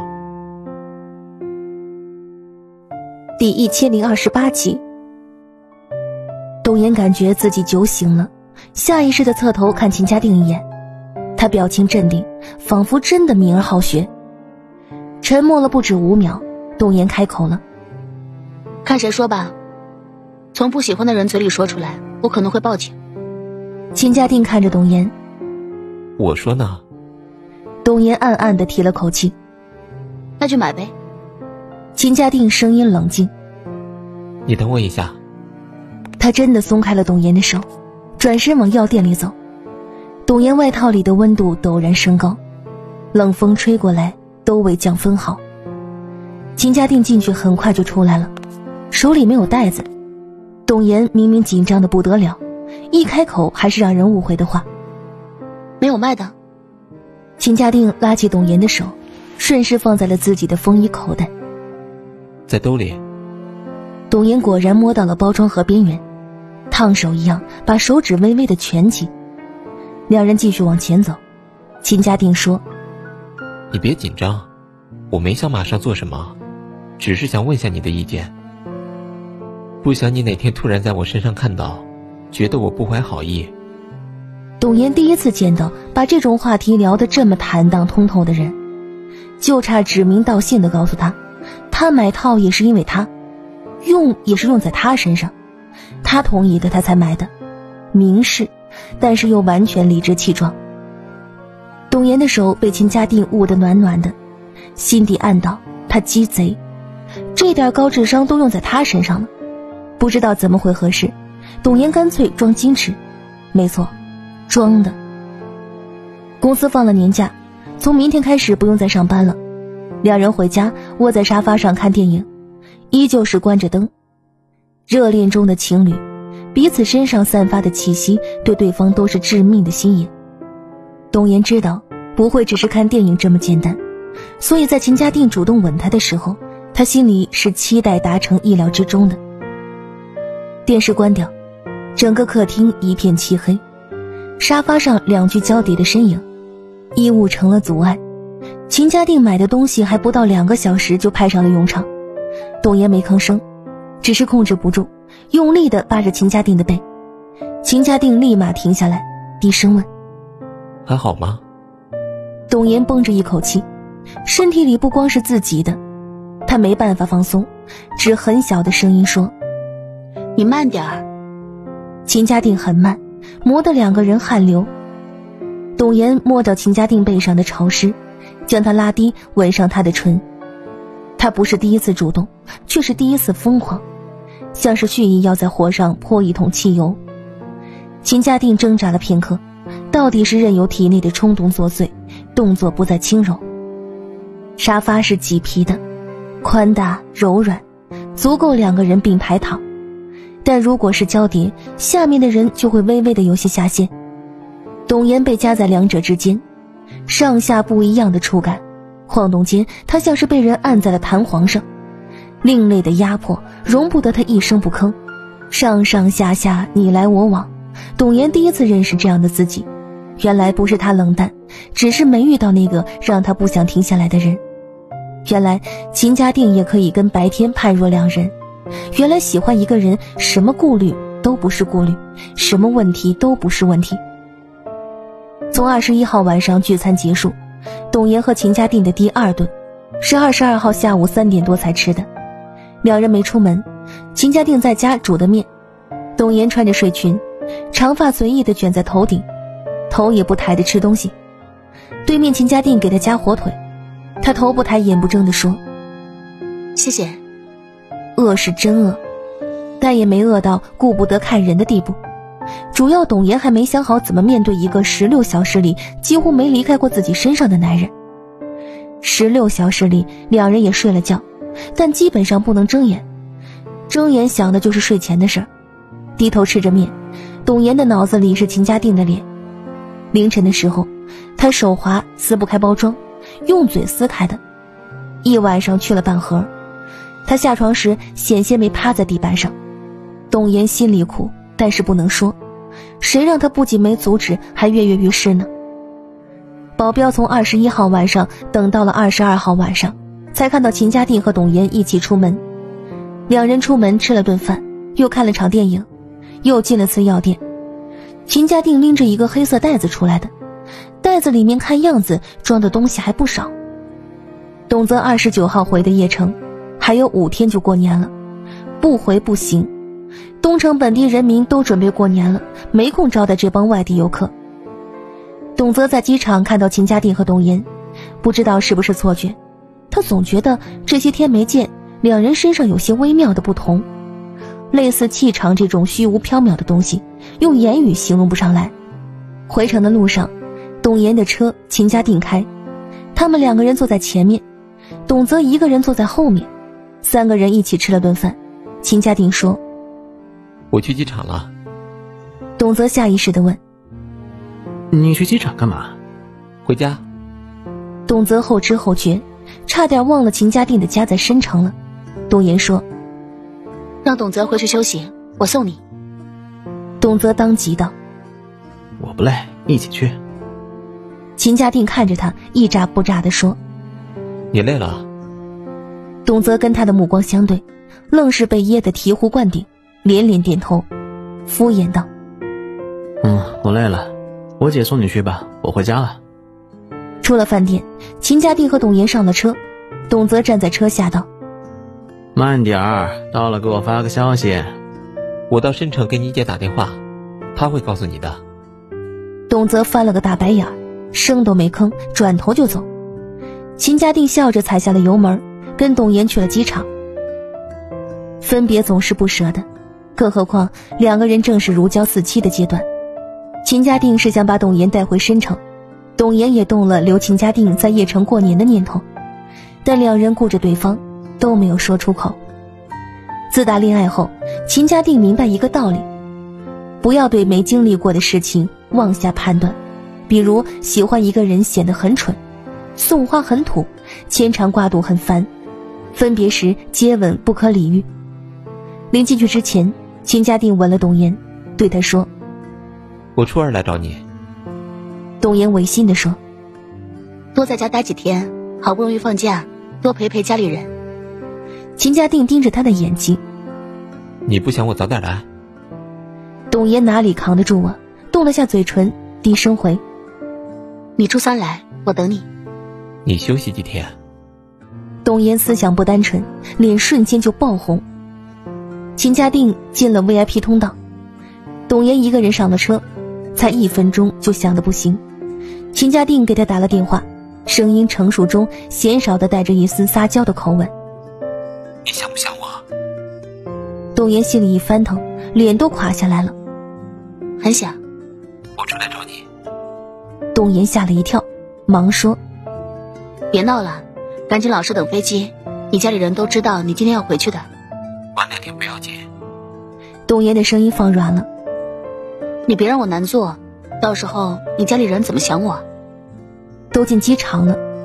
第1028集。董岩感觉自己酒醒了，下意识地侧头看秦家定一眼，他表情镇定，仿佛真的敏而好学。沉默了不止5秒，董岩开口了： 看谁说吧，从不喜欢的人嘴里说出来，我可能会报警。 秦家定看着董岩： 我说呢？ 董岩暗暗地提了口气： 那就买呗。 秦家定声音冷静： 你等我一下。 他真的松开了董岩的手，转身往药店里走。董岩外套里的温度陡然升高，冷风吹过来都未降分毫。秦家定进去很快就出来了，手里没有袋子。董岩明明紧张的不得了，一开口还是让人误会的话： 没有卖的。 秦家定拉起董岩的手，顺势放在了自己的风衣口袋， 在兜里。 董岩果然摸到了包装盒边缘，烫手一样把手指微微的蜷起。两人继续往前走。秦家定说： 你别紧张，我没想马上做什么，只是想问下你的意见。不想你哪天突然在我身上看到，觉得我不怀好意。 董岩第一次见到把这种话题聊得这么坦荡通透的人，就差指名道姓地告诉他，他买套也是因为他，用也是用在他身上，他同意的他才买的，明示，但是又完全理直气壮。董岩的手被秦家定捂得暖暖的，心底暗道他鸡贼，这点高智商都用在他身上了。不知道怎么回合适，董岩干脆装矜持，没错，装的。公司放了年假，从明天开始不用再上班了。两人回家窝在沙发上看电影，依旧是关着灯。热恋中的情侣，彼此身上散发的气息对对方都是致命的吸引。董岩知道不会只是看电影这么简单，所以在秦家定主动吻他的时候，他心里是期待达成意料之中的。电视关掉，整个客厅一片漆黑，沙发上2具交叠的身影，衣物成了阻碍。秦家定买的东西还不到2个小时就派上了用场。董岩没吭声，只是控制不住，用力地扒着秦家定的背。秦家定立马停下来，低声问： 还好吗？ 董岩绷着一口气，身体里不光是自己的，他没办法放松，只很小的声音说： 你慢点儿。 秦家定很慢，磨得2个人汗流。董岩摸到秦家定背上的潮湿，将他拉低，吻上他的唇。他不是第一次主动，却是第一次疯狂，像是蓄意要在火上泼一桶汽油。秦家定挣扎了片刻，到底是任由体内的冲动作祟，动作不再轻柔。沙发是麂皮的，宽大柔软，足够2个人并排躺，但如果是交叠，下面的人就会微微的有些下陷。董岩被夹在2者之间，上下不一样的触感，晃动间他像是被人按在了弹簧上， 另类的压迫，容不得他一声不吭，上上下下你来我往。董妍第一次认识这样的自己，原来不是他冷淡，只是没遇到那个让他不想停下来的人。原来秦家定也可以跟白天判若两人，原来喜欢一个人，什么顾虑都不是顾虑，什么问题都不是问题。从21号晚上聚餐结束，董妍和秦家定的第二顿是22号下午3点多才吃的。两人没出门，秦家定在家煮的面，董妍穿着睡裙，长发随意地卷在头顶，头也不抬地吃东西。对面秦家定给他夹火腿，他头不抬眼不睁地说： 谢谢。 饿是真饿，但也没饿到顾不得看人的地步。主要董妍还没想好怎么面对一个16小时里几乎没离开过自己身上的男人。16小时里两人也睡了觉，但基本上不能睁眼，睁眼想的就是睡前的事儿。低头吃着面，董妍的脑子里是秦家定的脸。凌晨的时候，他手滑撕不开包装，用嘴撕开的，一晚上去了半盒。他下床时险些没趴在地板上。董妍心里苦，但是不能说，谁让他不仅没阻止，还跃跃欲试呢？保镖从21号晚上等到了22号晚上，才看到秦家定和董妍一起出门。两人出门吃了顿饭，又看了场电影，又进了次药店。秦家定拎着一个黑色袋子出来的，袋子里面看样子装的东西还不少。董泽29号回的邺城，还有5天就过年了，不回不行。东城本地人民都准备过年了，没空招待这帮外地游客。董泽在机场看到秦家定和董妍，不知道是不是错觉，他总觉得这些天没见，两人身上有些微妙的不同，类似气场这种虚无缥缈的东西，用言语形容不上来。回程的路上，董妍的车秦家定开，他们2个人坐在前面，董泽一个人坐在后面，3个人一起吃了顿饭。秦家定说： 我去机场了。 董泽下意识地问： 你去机场干嘛？ 回家。 董泽后知后觉，差点忘了秦家定的家在申城了。董妍说： 让董泽回去休息，我送你。 董泽当即道： 我不累，一起去。 秦家定看着他，一眨不眨地说： 你累了？ 董泽跟他的目光相对，愣是被噎得醍醐灌顶，连连点头，敷衍道： 我累了，我姐送你去吧，我回家了。 出了饭店，秦家定和董妍上了车，董泽站在车下道： 慢点儿，到了给我发个消息。 我到申城给你姐打电话，她会告诉你的。 董泽翻了个大白眼，声都没吭，转头就走。秦家定笑着踩下了油门，跟董妍去了机场。分别总是不舍的，更何况2个人正是如胶似漆的阶段。秦家定是想把董妍带回申城，董妍也动了留秦家定在邺城过年的念头，但2人顾着对方，都没有说出口。自打恋爱后，秦家定明白一个道理：不要对没经历过的事情妄下判断。比如喜欢一个人显得很蠢，送花很土，牵肠挂肚很烦，分别时接吻不可理喻。临进去之前，秦家定吻了董妍，对他说： 我初2来找你。 董妍违心地说： 多在家待几天，好不容易放假，多陪陪家里人。 秦家定盯着他的眼睛： 你不想我早点来？ 董妍哪里扛得住啊，动了下嘴唇，低声回： 你初3来，我等你。 你休息几天？ 董妍思想不单纯，脸瞬间就爆红。秦家定进了 VIP 通道，董妍一个人上了车，才1分钟就想得不行。秦家定给他打了电话，声音成熟中鲜少的带着一丝撒娇的口吻： 你想不想我？ 董妍心里一翻腾，脸都垮下来了。 很想。 我出来找你。 董妍吓了一跳，忙说： 别闹了，赶紧老实等飞机，你家里人都知道你今天要回去的。 晚2天不要紧。 董妍的声音放软了： 你别让我难做，到时候你家里人怎么想我？ 都进机场了，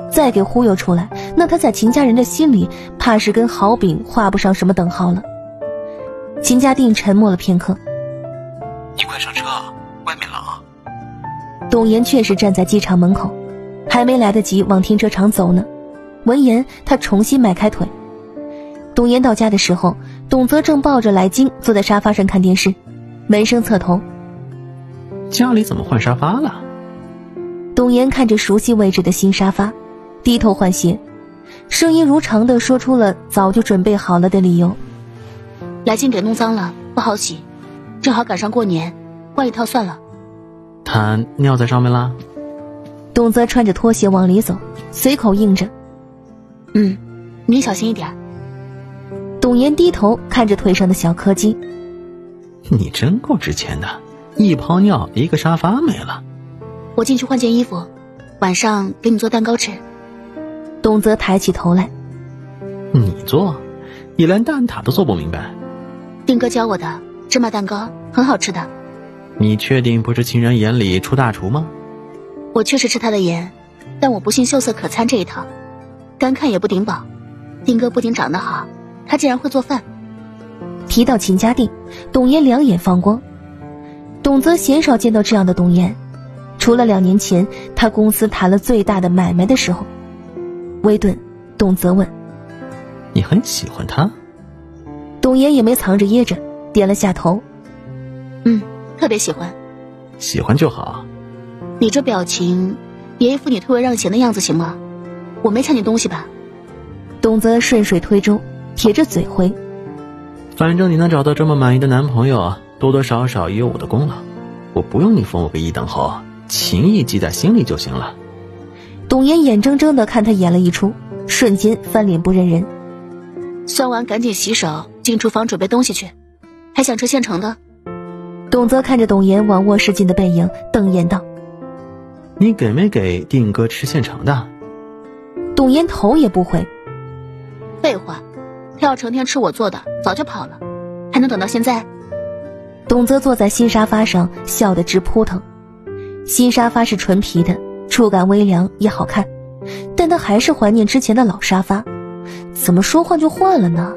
再给忽悠出来，那他在秦家人的心里怕是跟好饼画不上什么等号了。秦家定沉默了片刻， 你快上车，外面冷。 董岩确实站在机场门口，还没来得及往停车场走呢。闻言，他重新迈开腿。董岩到家的时候，董泽正抱着来金坐在沙发上看电视，闻声侧头。 家里怎么换沙发了？ 董岩看着熟悉位置的新沙发，低头换鞋，声音如常地说出了早就准备好了的理由。 来金给弄脏了，不好洗，正好赶上过年，换一套算了。 他尿在上面啦？ 董泽穿着拖鞋往里走，随口应着。 你也小心一点。 董岩低头看着腿上的小柯基。 你真够值钱的，一泡尿一个沙发没了。 我进去换件衣服，晚上给你做蛋糕吃。 董泽抬起头来。 你做？你连蛋挞都做不明白。 丁哥教我的芝麻蛋糕很好吃的。 你确定不是情人眼里出大厨吗？ 我确实吃他的盐，但我不信秀色可餐这一套，单看也不顶饱。丁哥不仅长得好，他竟然会做饭。 提到秦家定，董岩两眼放光。董泽鲜少见到这样的董岩，除了2年前他公司谈了最大的买卖的时候。微顿，董泽问： 你很喜欢他？ 董岩也没藏着掖着，点了下头。 特别喜欢。 喜欢就好。 你这表情，也一副你退位让贤的样子行吗？我没抢你东西吧？ 董泽顺水推舟，撇着嘴回： 反正你能找到这么满意的男朋友，多多少少也有我的功劳。我不用你封我个1等后，情谊记在心里就行了。 董岩眼睁睁地看他演了一出，瞬间翻脸不认人。 算完赶紧洗手，进厨房准备东西去。还想吃现成的？ 董泽看着董岩往卧室进的背影，瞪眼道： 你给没给定哥吃现成的？ 董岩头也不回。 废话，他要成天吃我做的，早就跑了，还能等到现在？ 董泽坐在新沙发上，笑得直扑腾。新沙发是纯皮的，触感微凉也好看，但他还是怀念之前的老沙发。怎么说换就换了呢？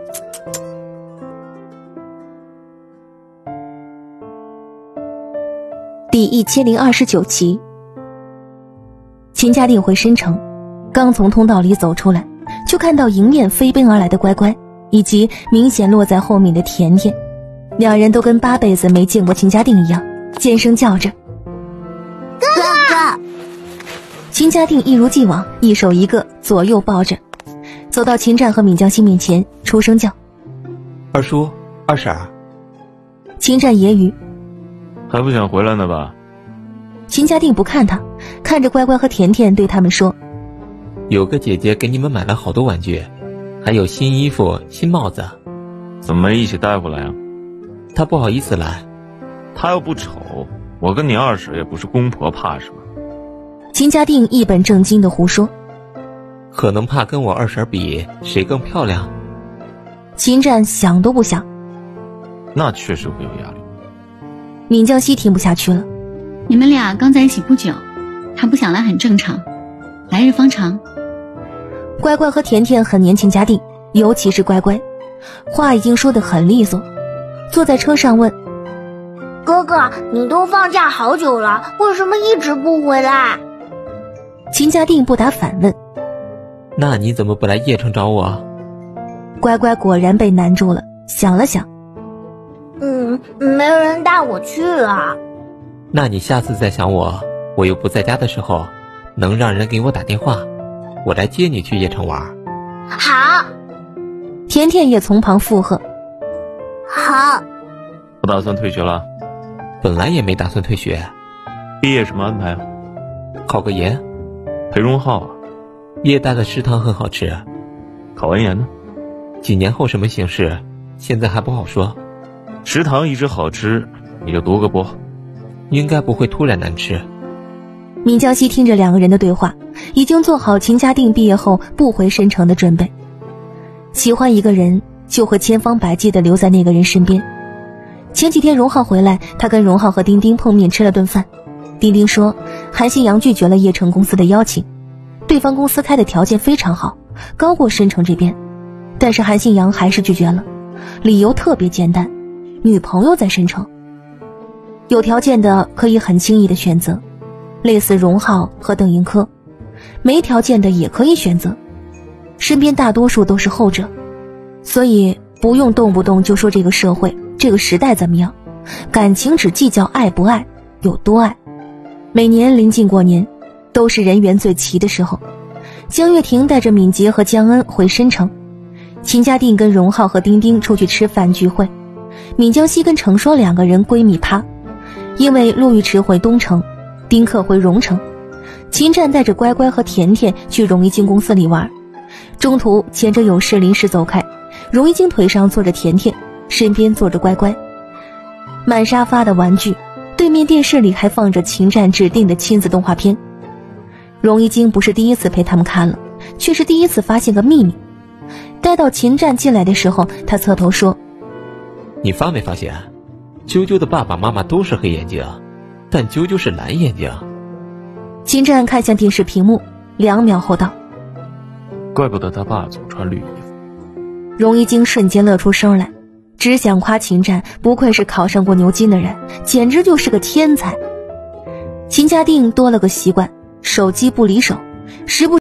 第1029集。秦家定回申城，刚从通道里走出来，就看到迎面飞奔而来的乖乖，以及明显落在后面的甜甜。两人都跟8辈子没见过秦家定一样，尖声叫着： 哥哥！ 秦家定一如既往，一手一个，左右抱着，走到秦战和闵江熙面前，出声叫： 二叔、二婶。 秦战揶揄： 还不想回来呢吧？ 秦家定不看他，看着乖乖和甜甜对他们说： 有个姐姐给你们买了好多玩具，还有新衣服、新帽子。 怎么没一起带回来啊？ 她不好意思来。 她又不丑，我跟你二婶也不是公婆，怕什么？ 秦家定一本正经的胡说： 可能怕跟我二婶比谁更漂亮。 秦战想都不想： 那确实会有压力。 闵江熙听不下去了： 你们俩刚在一起不久，他不想来很正常，来日方长。 乖乖和甜甜很黏秦家定，尤其是乖乖，话已经说得很利索。坐在车上问： 哥哥，你都放假好久了，为什么一直不回来？ 秦家定不答反问： 那你怎么不来邺城找我？ 乖乖果然被难住了，想了想： 没人带我去啊。 那你下次再想我，我又不在家的时候，能让人给我打电话，我来接你去邺城玩。 好。 甜甜也从旁附和： 好。 不打算退学了？ 本来也没打算退学。 毕业什么安排啊？ 考个研。 裴荣浩啊？ 夜大的食堂很好吃。 考完研呢？ 几年后什么形势，现在还不好说。 食堂一直好吃，你就读个博。 应该不会突然难吃。 闵江熙听着两个人的对话，已经做好秦家定毕业后不回申城的准备。喜欢一个人，就会千方百计地留在那个人身边。前几天荣浩回来，他跟荣浩和丁丁碰面吃了顿饭。丁丁说韩新阳拒绝了邺城公司的邀请， 对方公司开的条件非常好，高过申城这边，但是韩信阳还是拒绝了，理由特别简单，女朋友在申城。有条件的可以很轻易的选择，类似荣浩和邓迎科，没条件的也可以选择，身边大多数都是后者，所以不用动不动就说这个社会这个时代怎么样，感情只计较爱不爱，有多爱。每年临近过年，都是人员最齐的时候，江月婷带着敏捷和江恩回申城，秦家定跟荣浩和丁丁出去吃饭聚会，闵江西跟程霜2个人闺蜜趴，因为陆玉池回东城，丁克回荣城，秦战带着乖乖和甜甜去荣一京公司里玩，中途前者有事临时走开，荣一京腿上坐着甜甜，身边坐着乖乖，满沙发的玩具，对面电视里还放着秦战指定的亲子动画片。荣一京不是第一次陪他们看了，却是第一次发现个秘密。待到秦战进来的时候，他侧头说： 你发没发现啾啾的爸爸妈妈都是黑眼睛，但啾啾是蓝眼睛。 秦战看向电视屏幕，2秒后道： 怪不得他爸总穿绿衣服。 荣一京瞬间乐出声来，只想夸秦战不愧是考上过牛津的人，简直就是个天才。秦家定多了个习惯，手机不离手，时不